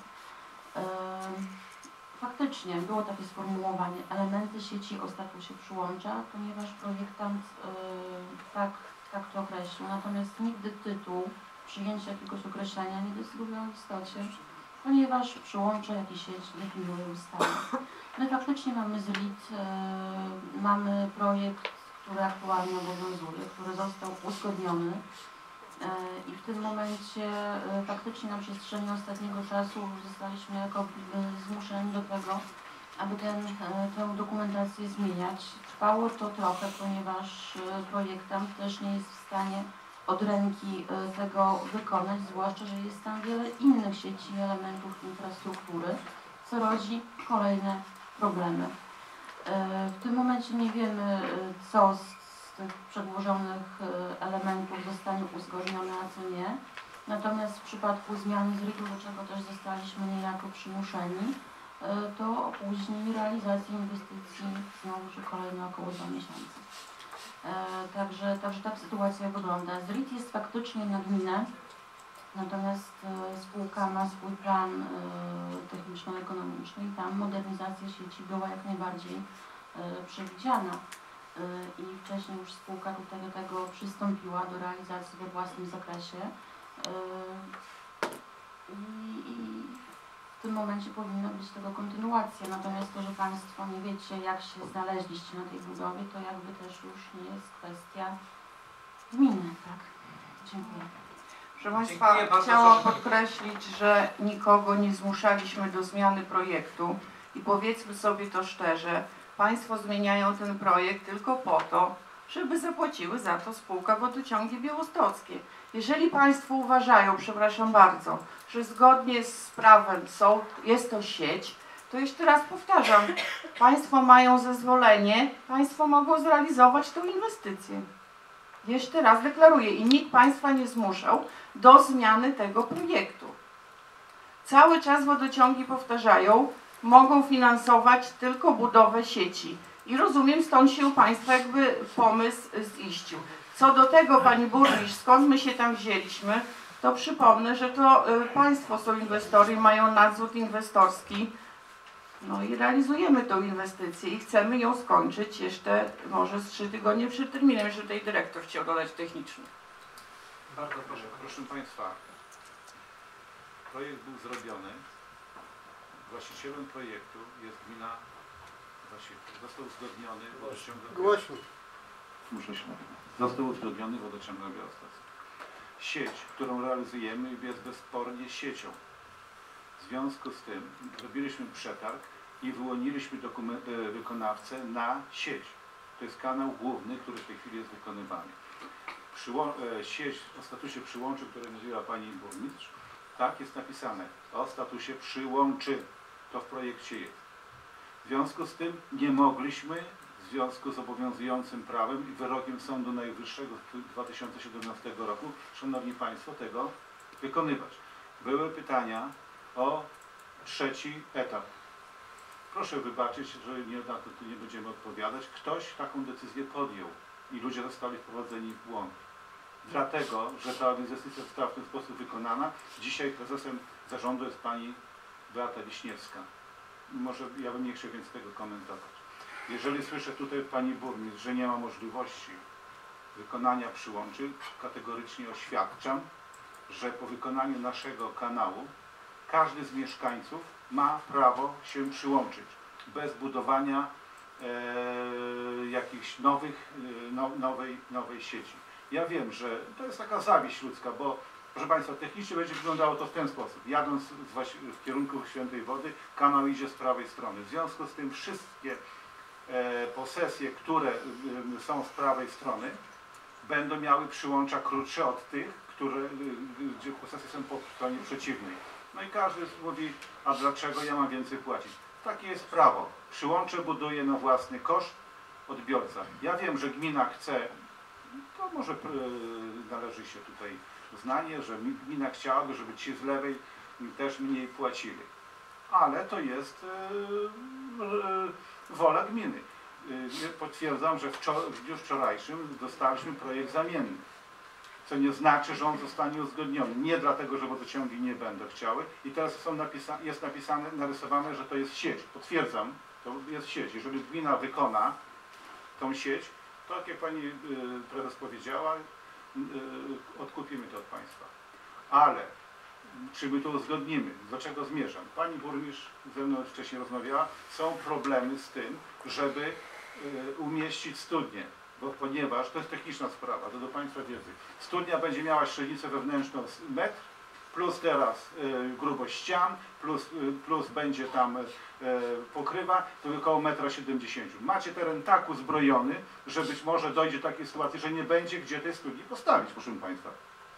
faktycznie było takie sformułowanie elementy sieci o statusie przyłącza, ponieważ projektant tak to określił. Natomiast nigdy tytuł przyjęcie jakiegoś określenia nie decydują o istocie, ponieważ przyłącze, jak i sieć definiuje ustawy. My faktycznie mamy ZRID, mamy projekt, który aktualnie obowiązuje, który został uzgodniony i w tym momencie faktycznie na przestrzeni ostatniego czasu zostaliśmy jako zmuszeni do tego, aby tę dokumentację zmieniać. Trwało to trochę, ponieważ projektant też nie jest w stanie od ręki tego wykonać, zwłaszcza, że jest tam wiele innych sieci i elementów infrastruktury, co rodzi kolejne problemy. W tym momencie nie wiemy, co z tych przedłożonych elementów zostanie uzgodnione, a co nie. Natomiast w przypadku zmiany ZRID-u, do czego też zostaliśmy niejako przymuszeni, to opóźni realizację inwestycji znowu, że kolejne około 2 miesiące. Także tak sytuacja wygląda. ZRID jest faktycznie na gminę, natomiast spółka ma swój plan techniczno-ekonomiczny i tam modernizacja sieci była jak najbardziej przewidziana. I wcześniej już spółka tutaj do tego przystąpiła, do realizacji we własnym zakresie. I w tym momencie powinna być tego kontynuacja. Natomiast to, że Państwo nie wiecie, jak się znaleźliście na tej budowie, to jakby też już nie jest kwestia gminy, tak? Dziękuję. Proszę Państwa, Dziękuję bardzo chciałam za- podkreślić, że nikogo nie zmuszaliśmy do zmiany projektu i powiedzmy sobie to szczerze, Państwo zmieniają ten projekt tylko po to, żeby zapłaciły za to spółka Wodociągi Białostockie. Jeżeli Państwo uważają, przepraszam bardzo, że zgodnie z prawem jest to sieć, to jeszcze raz powtarzam, Państwo mają zezwolenie, Państwo mogą zrealizować tę inwestycję. Jeszcze raz deklaruję i nikt Państwa nie zmuszał do zmiany tego projektu. Cały czas wodociągi powtarzają, mogą finansować tylko budowę sieci. I rozumiem, stąd się u Państwa jakby pomysł ziścił. Co do tego, Pani Burmistrz, skąd my się tam wzięliśmy, to przypomnę, że to Państwo są inwestori, mają nadzór inwestorski. No i realizujemy tą inwestycję i chcemy ją skończyć jeszcze może z 3 tygodnie przed terminem, jeżeli tutaj dyrektor chciał dodać techniczny. Bardzo proszę. Proszę Państwa, projekt był zrobiony. Właścicielem projektu jest gmina Wasiłków. Został uzgodniony wodociąg Głośno. Muszę się Został uzgodniony wodociąg Białostocki. Sieć, którą realizujemy, jest bezspornie siecią. W związku z tym zrobiliśmy przetarg i wyłoniliśmy wykonawcę na sieć. To jest kanał główny, który w tej chwili jest wykonywany. Sieć o statusie przyłączy, które mówiła Pani Burmistrz, tak jest napisane, o statusie przyłączy. To w projekcie jest. W związku z tym nie mogliśmy, w związku z obowiązującym prawem i wyrokiem Sądu Najwyższego z 2017 roku, Szanowni Państwo, tego wykonywać. Były pytania o 3. etap. Proszę wybaczyć, że na to tu nie będziemy odpowiadać. Ktoś taką decyzję podjął i ludzie zostali wprowadzeni w błąd. Dlatego, że ta inwestycja została w ten sposób wykonana. Dzisiaj prezesem zarządu jest Pani Beata Wiśniewska. Może ja bym nie chciał więc tego komentować. Jeżeli słyszę tutaj Pani Burmistrz, że nie ma możliwości wykonania przyłączy, kategorycznie oświadczam, że po wykonaniu naszego kanału każdy z mieszkańców ma prawo się przyłączyć bez budowania jakichś nowej sieci. Ja wiem, że to jest taka zawiść ludzka, bo proszę Państwa, technicznie będzie wyglądało to w ten sposób. Jadąc w kierunku Świętej Wody, kanał idzie z prawej strony. W związku z tym wszystkie posesje, które są z prawej strony, będą miały przyłącza krótsze od tych, gdzie posesje są po stronie przeciwnej. No i każdy mówi, a dlaczego ja mam więcej płacić? Takie jest prawo. Przyłącze buduje na własny koszt odbiorca. Ja wiem, że gmina chce, to może należy się tutaj uznanie, że gmina chciałaby, żeby ci z lewej też mniej płacili. Ale to jest wola gminy. Potwierdzam, że w dniu wczorajszym dostaliśmy projekt zamienny. Co nie znaczy, że on zostanie uzgodniony. Nie dlatego, że wodociągi nie będą chciały. I teraz jest narysowane, że to jest sieć. Potwierdzam, to jest sieć. Jeżeli gmina wykona tą sieć, to tak jak Pani Prezes powiedziała, odkupimy to od Państwa. Ale czy my to uzgodnimy? Do czego zmierzam? Pani burmistrz ze mną wcześniej rozmawiała. Są problemy z tym, żeby umieścić studnię, ponieważ to jest techniczna sprawa, to do Państwa wiedzy. Studnia będzie miała średnicę wewnętrzną metr, plus teraz grubość ścian, plus będzie tam pokrywa, to około 1,70 m. Macie teren tak uzbrojony, że być może dojdzie do takiej sytuacji, że nie będzie gdzie tej studni postawić, proszę Państwa.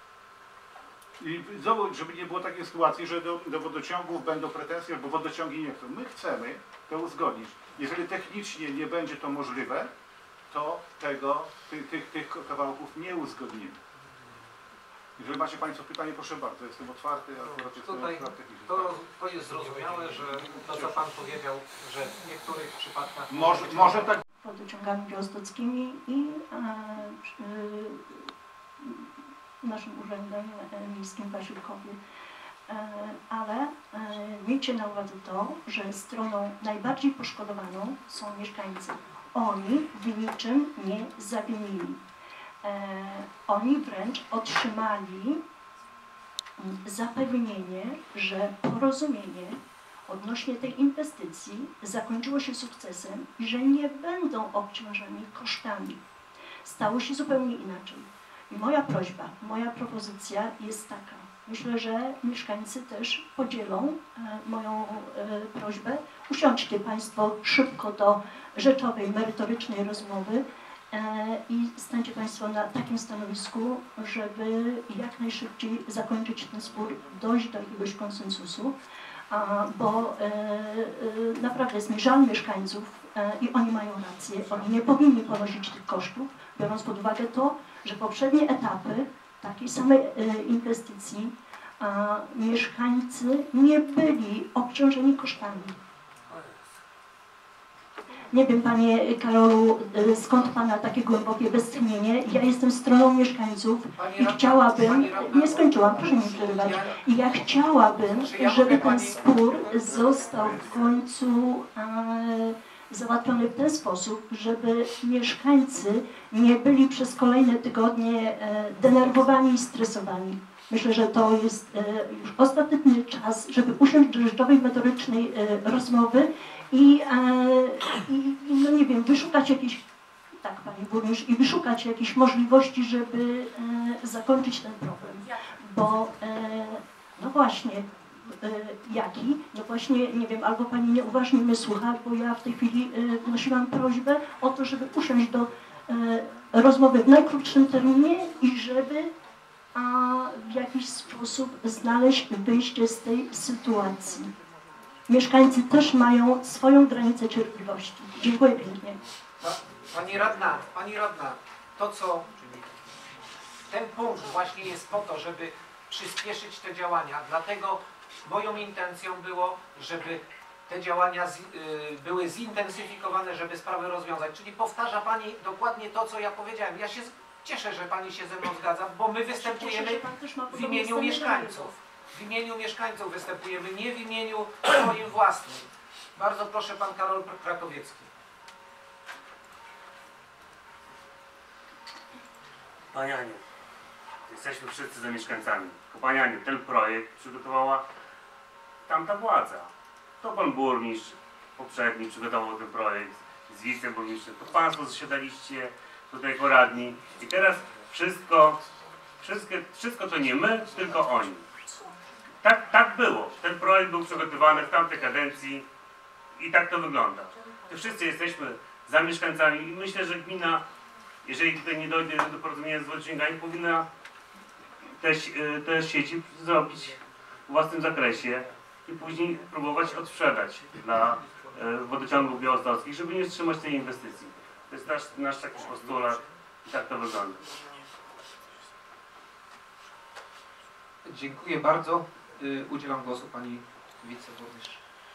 I znowu, żeby nie było takiej sytuacji, że do wodociągów będą pretensje, bo wodociągi nie chcą. My chcemy to uzgodnić. Jeżeli technicznie nie będzie to możliwe, to tych kawałków nie uzgodnimy. Jeżeli macie Państwo pytanie, proszę bardzo, jestem otwarty. Tutaj to jest zrozumiałe, że to, co Pan powiedział, że w niektórych przypadkach... Może tak. Wodociągami białostockimi i naszym urzędem miejskim w Wasilkowie. Ale miejcie na uwadze to, że stroną najbardziej poszkodowaną są mieszkańcy. Oni w niczym nie zawinili. Oni wręcz otrzymali zapewnienie, że porozumienie odnośnie tej inwestycji zakończyło się sukcesem i że nie będą obciążeni kosztami. Stało się zupełnie inaczej. I moja prośba, moja propozycja jest taka. Myślę, że mieszkańcy też podzielą moją prośbę. Usiądźcie Państwo szybko do rzeczowej, merytorycznej rozmowy i stańcie Państwo na takim stanowisku, żeby jak najszybciej zakończyć ten spór, dojść do jakiegoś konsensusu, bo naprawdę jest mi żal mieszkańców i oni mają rację. Oni nie powinni ponosić tych kosztów, biorąc pod uwagę to, że poprzednie etapy takiej samej inwestycji mieszkańcy nie byli obciążeni kosztami. Nie wiem, Panie Karolu, skąd Pana takie głębokie westchnienie. Ja jestem stroną mieszkańców i chciałabym, nie skończyłam, proszę mi przerywać, i ja chciałabym, żeby ten spór został w końcu załatwiony w ten sposób, żeby mieszkańcy nie byli przez kolejne tygodnie denerwowani i stresowani. Myślę, że to jest już ostateczny czas, żeby usiąść do rzeczowej, metorycznej rozmowy i no nie wiem, wyszukać jakieś, tak Pani Burmistrz, i wyszukać jakieś możliwości, żeby zakończyć ten problem. Bo no właśnie, jaki? No właśnie, nie wiem, albo Pani nieuważnie mnie słucha, bo ja w tej chwili wnosiłam prośbę o to, żeby usiąść do rozmowy w najkrótszym terminie i żeby w jakiś sposób znaleźć wyjście z tej sytuacji. Mieszkańcy też mają swoją granicę cierpliwości. Dziękuję pięknie. Pani radna, to co ten punkt właśnie jest po to, żeby przyspieszyć te działania. Dlatego moją intencją było, żeby te działania były zintensyfikowane, żeby sprawy rozwiązać. Czyli powtarza Pani dokładnie to, co ja powiedziałem. Ja się cieszę, że Pani się ze mną zgadza, bo my występujemy w imieniu mieszkańców. W imieniu mieszkańców występujemy, nie w imieniu swoim własnym. Bardzo proszę, Pan Karol Krakowiecki. Panie Aniu, jesteśmy wszyscy za mieszkańcami. Panie Aniu, ten projekt przygotowała tamta władza. To Pan Burmistrz poprzedni przygotował ten projekt z wiceburmistrzem. To Państwo zasiadaliście tutaj jako radni i teraz wszystko to nie my, tylko oni. Tak było. Ten projekt był przygotowany w tamtej kadencji i tak to wygląda. To wszyscy jesteśmy za mieszkańcami i myślę, że gmina, jeżeli tutaj nie dojdzie do porozumienia z wodociągami, powinna te sieci zrobić w własnym zakresie i później próbować odsprzedać dla wodociągów białostockich, żeby nie wstrzymać tej inwestycji. To jest nasz taki postulat i tak to wygląda. Dziękuję bardzo. Udzielam głosu Pani wiceburmistrz.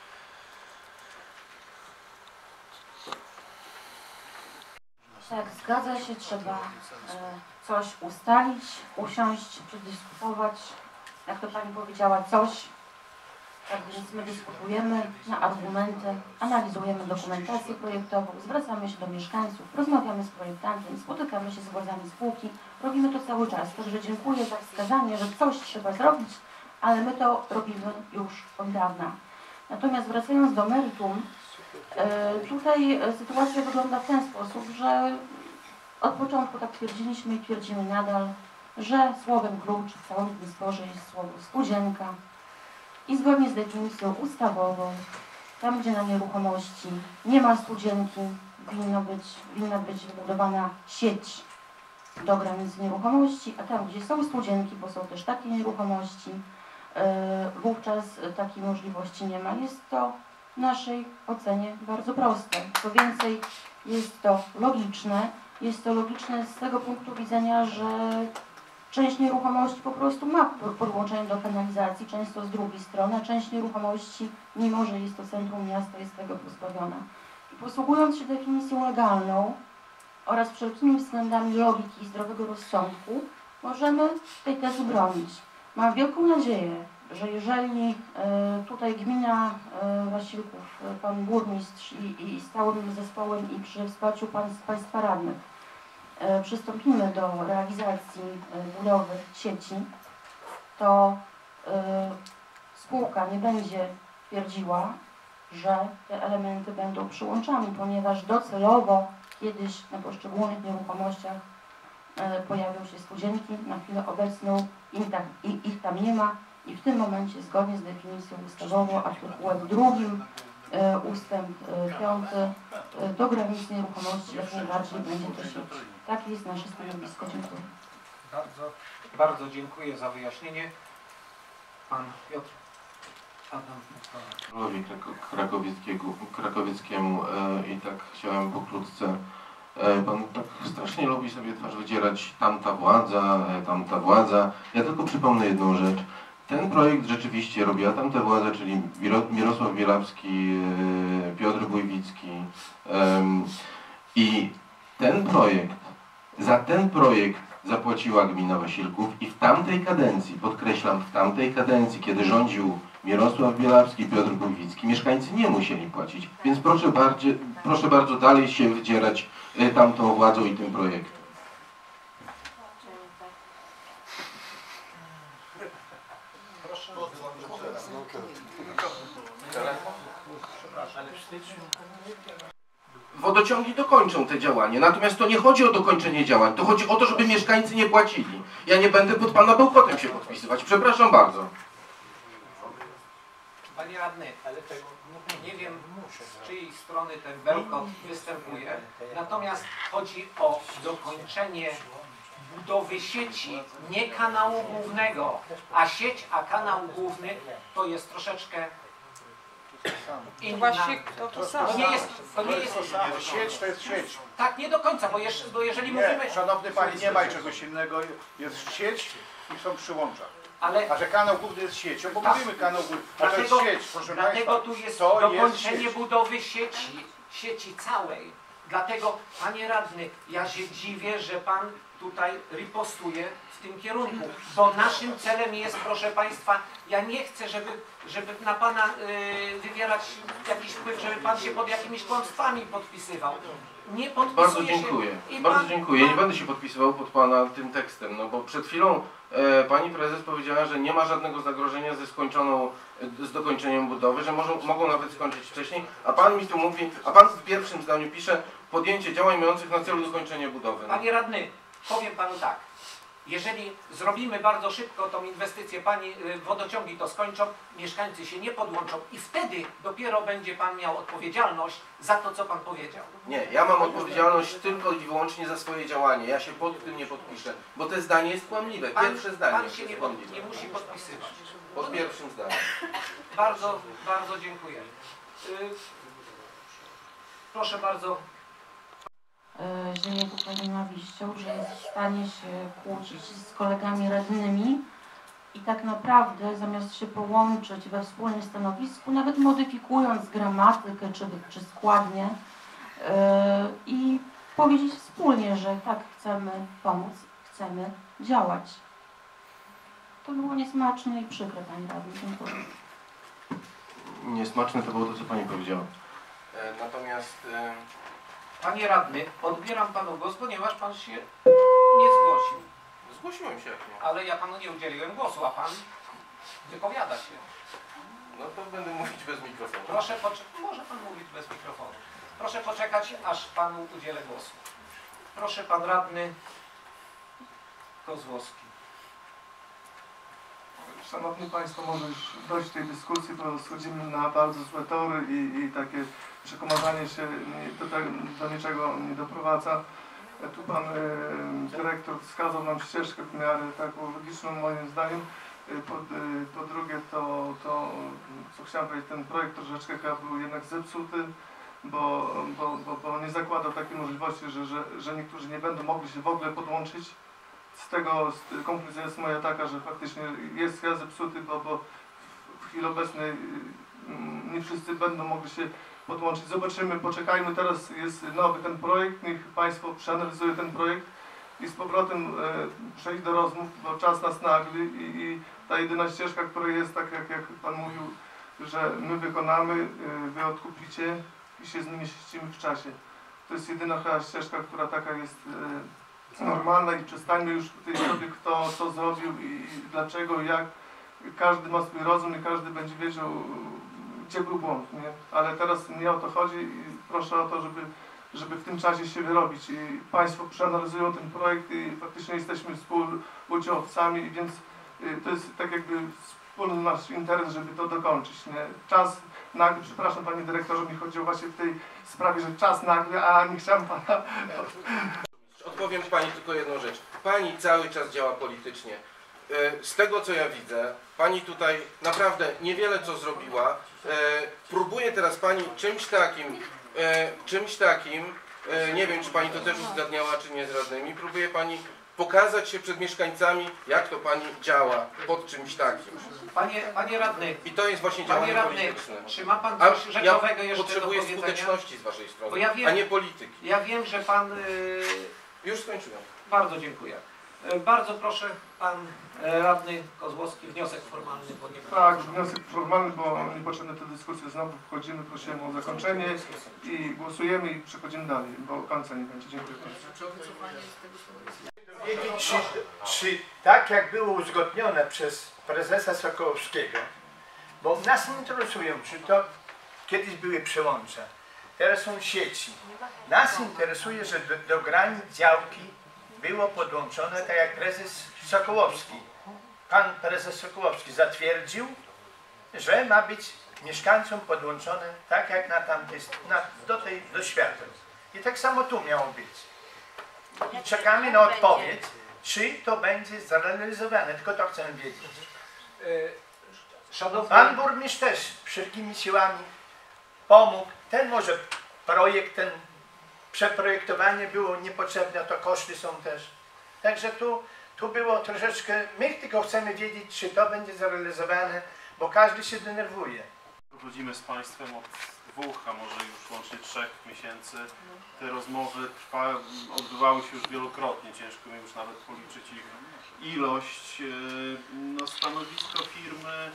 Tak, zgadza się, trzeba coś ustalić, usiąść, przedyskutować, jak to Pani powiedziała, coś Tak więc my dyskutujemy na argumenty, analizujemy dokumentację projektową, zwracamy się do mieszkańców, rozmawiamy z projektantem, spotykamy się z władzami spółki, robimy to cały czas. Także dziękuję za wskazanie, że coś trzeba zrobić, ale my to robimy już od dawna. Natomiast wracając do meritum, tutaj sytuacja wygląda w ten sposób, że od początku tak twierdziliśmy i twierdzimy nadal, że słowem klucz w całym tym sporze jest słowo studzienka i zgodnie z definicją ustawową, tam gdzie na nieruchomości nie ma studzienki, winna być wybudowana sieć do granicy nieruchomości, a tam gdzie są studzienki, bo są też takie nieruchomości, wówczas takiej możliwości nie ma. Jest to w naszej ocenie bardzo proste. Co więcej, jest to logiczne. Jest to logiczne z tego punktu widzenia, że część nieruchomości po prostu ma podłączenie do kanalizacji, często z drugiej strony, a część nieruchomości, mimo że jest to centrum miasta, jest tego pozbawiona. I posługując się definicją legalną oraz wszelkimi względami logiki i zdrowego rozsądku, możemy tej tezy bronić. Mam wielką nadzieję, że jeżeli tutaj gmina Wasilków, pan burmistrz i z całym zespołem i przy wsparciu państwa radnych przystąpimy do realizacji budowy sieci, to spółka nie będzie twierdziła, że te elementy będą przyłączami, ponieważ docelowo kiedyś na poszczególnych nieruchomościach pojawią się studzienki, na chwilę obecną ich tam nie ma i w tym momencie zgodnie z definicją ustawową artykułem 2 ustęp 5 do granicy nieruchomości jak najbardziej będzie to sieć. Takie jest nasze stanowisko. Dziękuję. Bardzo dziękuję za wyjaśnienie. Pan Piotr Adam. Królowi Krakowieckiemu i tak chciałem pokrótce. Pan tak strasznie lubi sobie twarz wydzierać, tamta władza. Ja tylko przypomnę jedną rzecz. Ten projekt rzeczywiście robiła tamta władza, czyli Mirosław Bielawski, Piotr Bójwicki. I za ten projekt zapłaciła gmina Wasilków i w tamtej kadencji, podkreślam, w tamtej kadencji, kiedy rządził Mirosław Bielawski i Piotr Bójwicki, mieszkańcy nie musieli płacić. Więc proszę bardzo dalej się wydzierać tamtą władzą i tym projektem. Wodociągi dokończą te działania, natomiast to nie chodzi o dokończenie działań, to chodzi o to, żeby mieszkańcy nie płacili. Ja nie będę pod pana bełkotem się podpisywać, przepraszam bardzo. Panie radny, nie wiem z czyjej strony ten bełkot występuje, natomiast chodzi o dokończenie budowy sieci, nie kanału głównego, a sieć, a kanał główny to jest troszeczkę inna. Właśnie to samo. To nie jest Sieć to jest sieć. tak, nie do końca, bo jeżeli mówimy... Nie, szanowny panie, nie ma czegoś innego. Jest sieć i są przyłącza. Ale... A że kanał główny jest siecią, bo mówimy kanał główny, a to jest sieć, proszę dlatego państwa. tu jest to dokończenie jest budowy sieci całej. Dlatego, panie radny, ja się dziwię, że pan tutaj ripostuje w tym kierunku, bo naszym celem jest, proszę państwa, ja nie chcę, żeby na pana wywierać jakiś wpływ, żeby pan się pod jakimiś kłamstwami podpisywał. Nie podpisuję Bardzo dziękuję. się. Bardzo dziękuję. Nie będę się podpisywał pod pana tym tekstem, no bo przed chwilą pani prezes powiedziała, że nie ma żadnego zagrożenia z dokończeniem budowy, że mogą nawet skończyć wcześniej, a pan mi tu mówi, a pan w pierwszym zdaniu pisze podjęcie działań mających na celu dokończenie budowy. Panie radny, powiem panu tak. Jeżeli zrobimy bardzo szybko tą inwestycję, wodociągi to skończą, mieszkańcy się nie podłączą i wtedy dopiero będzie pan miał odpowiedzialność za to, co pan powiedział. Nie, ja mam odpowiedzialność tylko i wyłącznie za swoje działanie. Ja się pod tym nie podpiszę, bo to zdanie jest kłamliwe. Pierwsze zdanie Pan się nie musi podpisywać. Pod pierwszym zdaniem. Bardzo, bardzo dziękuję. Proszę bardzo. Żyje tutaj nienawiścią, że jest w stanie się kłócić z kolegami radnymi i tak naprawdę zamiast się połączyć we wspólnym stanowisku, nawet modyfikując gramatykę czy składnie i powiedzieć wspólnie, że tak chcemy pomóc, chcemy działać. To było niesmaczne i przykre, pani radny. Dziękuję. niesmaczne to było to, co Pani powiedziała. Natomiast... Panie radny, odbieram panu głos, ponieważ pan się nie zgłosił. Zgłosiłem się jak nie. Ale ja panu nie udzieliłem głosu, a pan wypowiada się. No to będę mówić bez mikrofonu. Proszę może pan mówić bez mikrofonu. Proszę poczekać, aż panu udzielę głosu. Proszę, pan radny Kozłowski. Szanowni Państwo, może już dość tej dyskusji, bo schodzimy na bardzo złe tory i takie przekomarzanie się do niczego nie doprowadza. Tu Pan dyrektor wskazał nam ścieżkę w miarę taką logiczną moim zdaniem. Po drugie to co chciałem powiedzieć, ten projekt troszeczkę chyba był jednak zepsuty, bo nie zakładał takiej możliwości, że niektórzy nie będą mogli się w ogóle podłączyć. Z tego konkluzja jest moja taka, że faktycznie jest chyba zepsuty, bo w chwili obecnej nie wszyscy będą mogli się podłączyć. Zobaczymy, poczekajmy, teraz jest nowy ten projekt, niech Państwo przeanalizują ten projekt i z powrotem przejść do rozmów, bo czas nas nagli i ta jedyna ścieżka, która jest, tak jak Pan mówił, że my wykonamy, Wy odkupicie i się zmieścimy w czasie. To jest jedyna chyba ścieżka, która taka jest normalna i przestańmy już tutaj sobie kto co zrobił i dlaczego, jak. Każdy ma swój rozum i każdy będzie wiedział, gdzie był błąd, nie? Ale teraz nie o to chodzi i proszę o to, żeby w tym czasie się wyrobić i Państwo przeanalizują ten projekt i faktycznie jesteśmy współudziałowcami, więc to jest tak jakby wspólny nasz interes, żeby to dokończyć, nie? Czas nagły, przepraszam Panie Dyrektorze, mi chodziło właśnie w tej sprawie, że czas nagły, a nie chciałem Pana... Odpowiem Pani tylko jedną rzecz. Pani cały czas działa politycznie. Z tego co ja widzę, Pani tutaj naprawdę niewiele co zrobiła. Próbuje teraz Pani czymś takim, nie wiem czy Pani to też uzgadniała czy nie z radnymi, próbuje Pani pokazać się przed mieszkańcami, jak to Pani działa pod czymś takim. Panie radny, I to jest właśnie działanie polityczne. Czy ma pan coś rzeczowego jeszcze do potrzebuję powiedzenia? skuteczności z Waszej strony, Bo ja wiem, a nie polityki. Ja wiem, że Pan... Już skończyłem. Bardzo dziękuję. Bardzo proszę, Pan radny Kozłowski, wniosek formalny, bo nie... Tak, wniosek formalny, bo niepotrzebne te dyskusje znowu wchodzimy, prosimy o zakończenie i głosujemy i przechodzimy dalej, bo końca nie będzie. Dziękuję bardzo. Wiedzieć, czy tak jak było uzgodnione przez prezesa Sokołowskiego, bo nas interesują, czy to kiedyś były przełącza, teraz są sieci. Nas interesuje, że do granic działki było podłączone, tak jak prezes Sokołowski. Pan prezes Sokołowski zatwierdził, że ma być mieszkańcom podłączone tak jak na tamtej, do światła. I tak samo tu miało być. I czekamy na odpowiedź, czy to będzie zrealizowane, tylko to chcę wiedzieć. Pan burmistrz też wszelkimi siłami pomógł. Ten może projekt, ten przeprojektowanie było niepotrzebne, to koszty są też. Także tu było troszeczkę, my tylko chcemy wiedzieć, czy to będzie zrealizowane, bo każdy się denerwuje. Chodzimy z Państwem od 2, a może już łącznie 3 miesięcy. Te rozmowy odbywały się już wielokrotnie, ciężko mi już nawet policzyć ich ilość. No, stanowisko firmy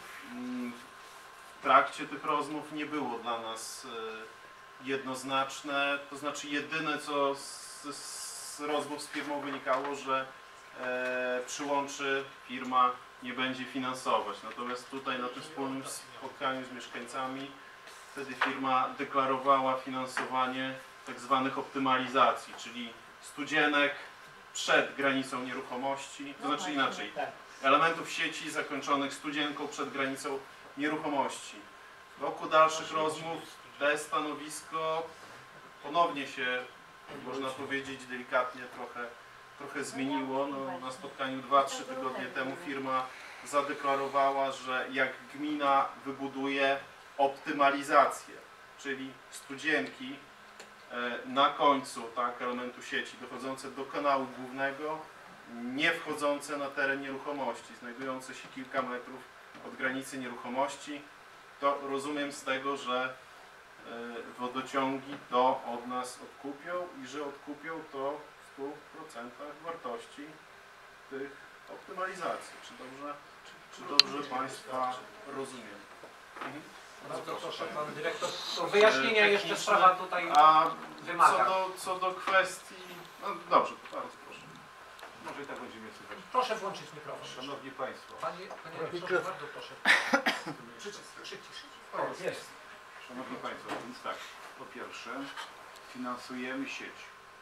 w trakcie tych rozmów nie było dla nas jednoznaczne, to znaczy jedyne co z rozmów z firmą wynikało, że przyłączy firma nie będzie finansować. Natomiast tutaj na tym wspólnym spotkaniu z mieszkańcami wtedy firma deklarowała finansowanie tak zwanych optymalizacji, czyli studzienek przed granicą nieruchomości, to znaczy inaczej, elementów sieci zakończonych studzienką przed granicą nieruchomości. W toku dalszych rozmów to stanowisko ponownie się, można powiedzieć delikatnie, trochę zmieniło. No, na spotkaniu 2-3 tygodnie temu firma zadeklarowała, że jak gmina wybuduje optymalizację, czyli studzienki na końcu elementu sieci dochodzące do kanału głównego, nie wchodzące na teren nieruchomości, znajdujące się kilka metrów od granicy nieruchomości, to rozumiem z tego, że wodociągi to od nas odkupią i że odkupią to w 100% wartości tych optymalizacji. Czy dobrze Państwa rozumiem? Bardzo proszę, pan dyrektor. To wyjaśnienia jeszcze sprawa tutaj A wymaga. co do kwestii... No dobrze, bardzo proszę. Może i tak będziemy słychać. Proszę włączyć mikrofon. Szanowni Państwo. Panie dyrektorze, bardzo proszę. Przycisz. O, jest. Szanowni Państwo, więc tak, po pierwsze finansujemy sieć.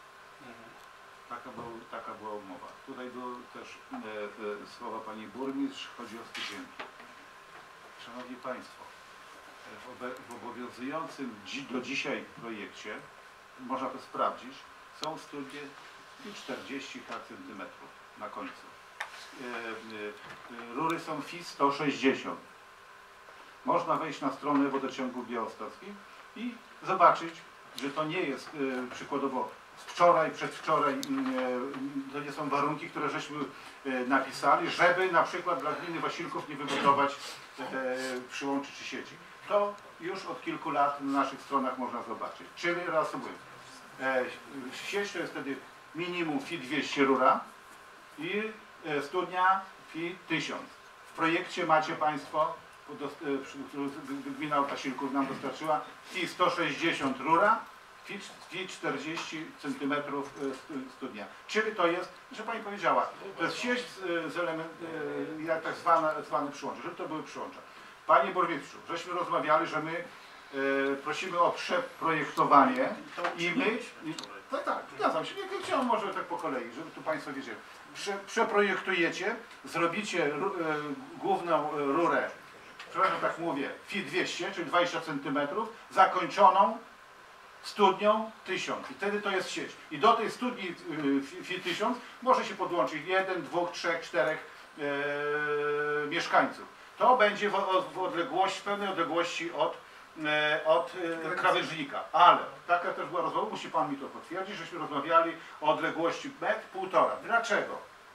Taka była umowa. Tutaj były też słowa Pani Burmistrz, chodzi o studzienki. Szanowni Państwo, w obowiązującym do dzisiaj projekcie, można to sprawdzić, są studnie i 40 cm na końcu. Rury są FI 160. Można wejść na stronę wodociągu białostockiej i zobaczyć, że to nie jest przykładowo wczoraj, przedwczoraj, to nie są warunki, które żeśmy napisali, żeby na przykład dla gminy Wasilków nie wybudować przyłączy czy sieci. To już od kilku lat na naszych stronach można zobaczyć. Czyli reasumując, sieć to jest wtedy minimum FI 200 rura i studnia FI 1000. W projekcie macie Państwo, gmina Wasilków nam dostarczyła, FI 160 rura, FI 40 cm studnia. Czyli to jest, że Pani powiedziała, to jest sieć z jak tak zwany przyłącze, żeby to były przyłącza. Panie Burmistrzu, żeśmy rozmawiali, że my prosimy o przeprojektowanie i my... Tak, zgadzam się, nie chciałem może tak po kolei, żeby tu Państwo wiedzieli. Przeprojektujecie, zrobicie główną rurę, przepraszam, tak mówię, FI 200, czyli 20 cm, zakończoną studnią 1000 i wtedy to jest sieć. I do tej studni FI 1000 może się podłączyć 1, 2, 3, 4 mieszkańców. To będzie w pewnej odległości od krawężnika. Ale taka też była rozmowa, musi Pan mi to potwierdzić, żeśmy rozmawiali o odległości 1,5 m. Dlaczego?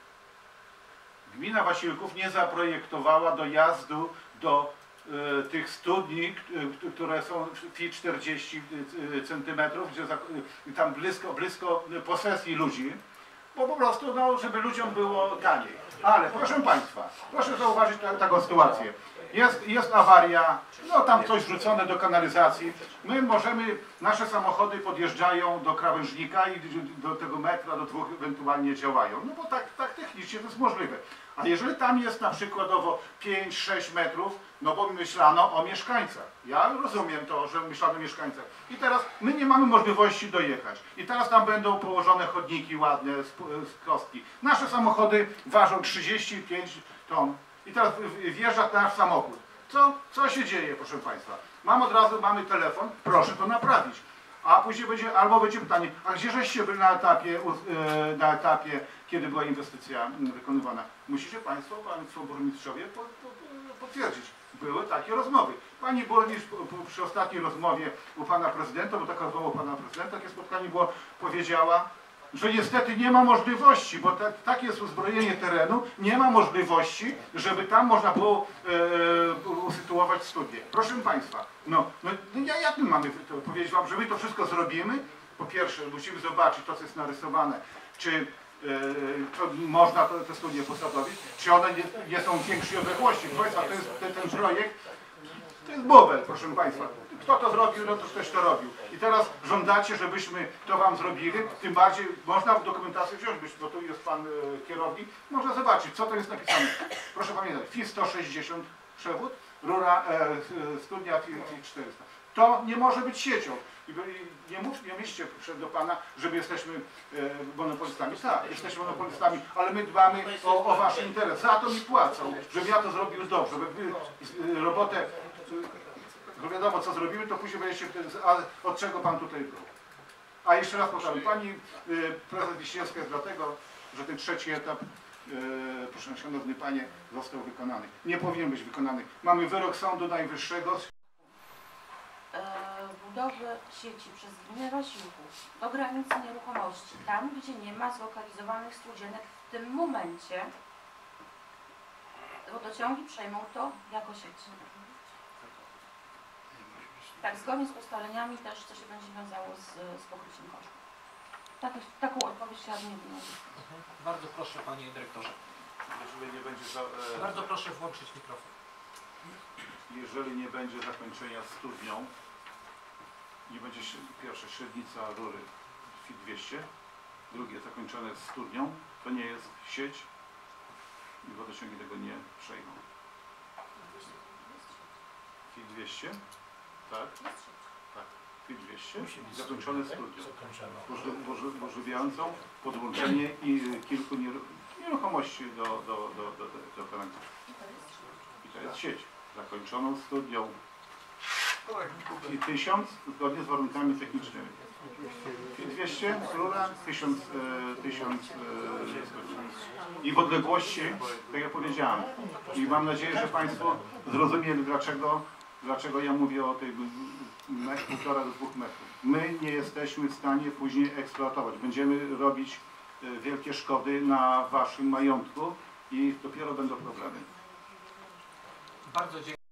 Gmina Wasilków nie zaprojektowała dojazdu do tych studni, które są FI 40 cm, gdzie tam blisko posesji ludzi, bo po prostu, no, żeby ludziom było taniej. Ale proszę Państwa, proszę zauważyć taką sytuację. Jest awaria, no tam coś wrzucone do kanalizacji. My możemy, nasze samochody podjeżdżają do krawężnika i do tego metra, do 2 ewentualnie działają. No bo tak technicznie to jest możliwe. A jeżeli tam jest na przykładowo 5-6 metrów, no bo myślano o mieszkańcach. Ja rozumiem to, że myślano o mieszkańcach. I teraz my nie mamy możliwości dojechać. I teraz tam będą położone chodniki ładne z kostki. Nasze samochody ważą 35 ton. I teraz wjeżdża nasz samochód. Co się dzieje, proszę Państwa? Mamy telefon, proszę to naprawić. A później będzie pytanie, a gdzie żeście byli na etapie, kiedy była inwestycja wykonywana? Musicie Państwo burmistrzowie potwierdzić. Były takie rozmowy. Pani burmistrz przy ostatniej rozmowie u Pana Prezydenta, bo taka rozmowa u Pana Prezydenta, takie spotkanie było, powiedziała, że niestety nie ma możliwości, bo takie jest uzbrojenie terenu, nie ma możliwości, żeby tam można było usytuować studnię. Proszę Państwa, jak my mamy powiedzieć Wam, że my to wszystko zrobimy? Po pierwsze, musimy zobaczyć to, co jest narysowane, czy można te studnie posadowić, czy one nie są w większej odległości. Proszę Państwa, to jest ten projekt, to jest bubel, proszę Państwa. Kto to zrobił, no to ktoś to robił. I teraz żądacie, żebyśmy to Wam zrobili, tym bardziej można dokumentację wziąć, bo tu jest Pan kierownik, można zobaczyć, co to jest napisane. Proszę pamiętać, FI 160 przewód, rura, studnia FI 400. To nie może być siecią. I nie myślcie do Pana, że my jesteśmy monopolistami. Tak, jesteśmy monopolistami, ale my dbamy o Wasz interes. Za to mi płacą, żebym ja to zrobił dobrze, żeby robotę, bo wiadomo co zrobimy, to później będziecie, a od czego Pan tutaj był. A jeszcze raz powtarzam, Pani Prezes Wiśniewska jest dlatego, że ten trzeci etap, proszę Szanowny Panie, został wykonany. Nie powinien być wykonany. Mamy wyrok Sądu Najwyższego. Budowy sieci przez gminę Wasilków do granicy nieruchomości, tam gdzie nie ma zlokalizowanych studzienek w tym momencie, wodociągi przejmą to jako sieć. Tak, zgodnie z ustaleniami też, co się będzie wiązało z pokryciem kosztów. Taką odpowiedź chciałabym nie było. Bardzo proszę Panie Dyrektorze. Bardzo proszę włączyć mikrofon. jeżeli nie będzie zakończenia studnią, nie będzie pierwsze średnica rury FIT 200, drugie zakończone studnią, to nie jest sieć i wodociągi tego nie przejmą. FIT 200? Tak? Tak. FIT 200 zakończone studnią, umożliwiającą podłączenie i kilku nieruchomości do kanalizacji. I to jest sieć zakończoną studnią. I 1000 zgodnie z warunkami technicznymi. 200 rura, 1000 i w odległości, tak jak powiedziałem. I mam nadzieję, że Państwo zrozumieli, dlaczego ja mówię o tej 1,5 do 2 metrów. My nie jesteśmy w stanie później eksploatować. Będziemy robić wielkie szkody na Waszym majątku i dopiero będą problemy. Bardzo dziękuję.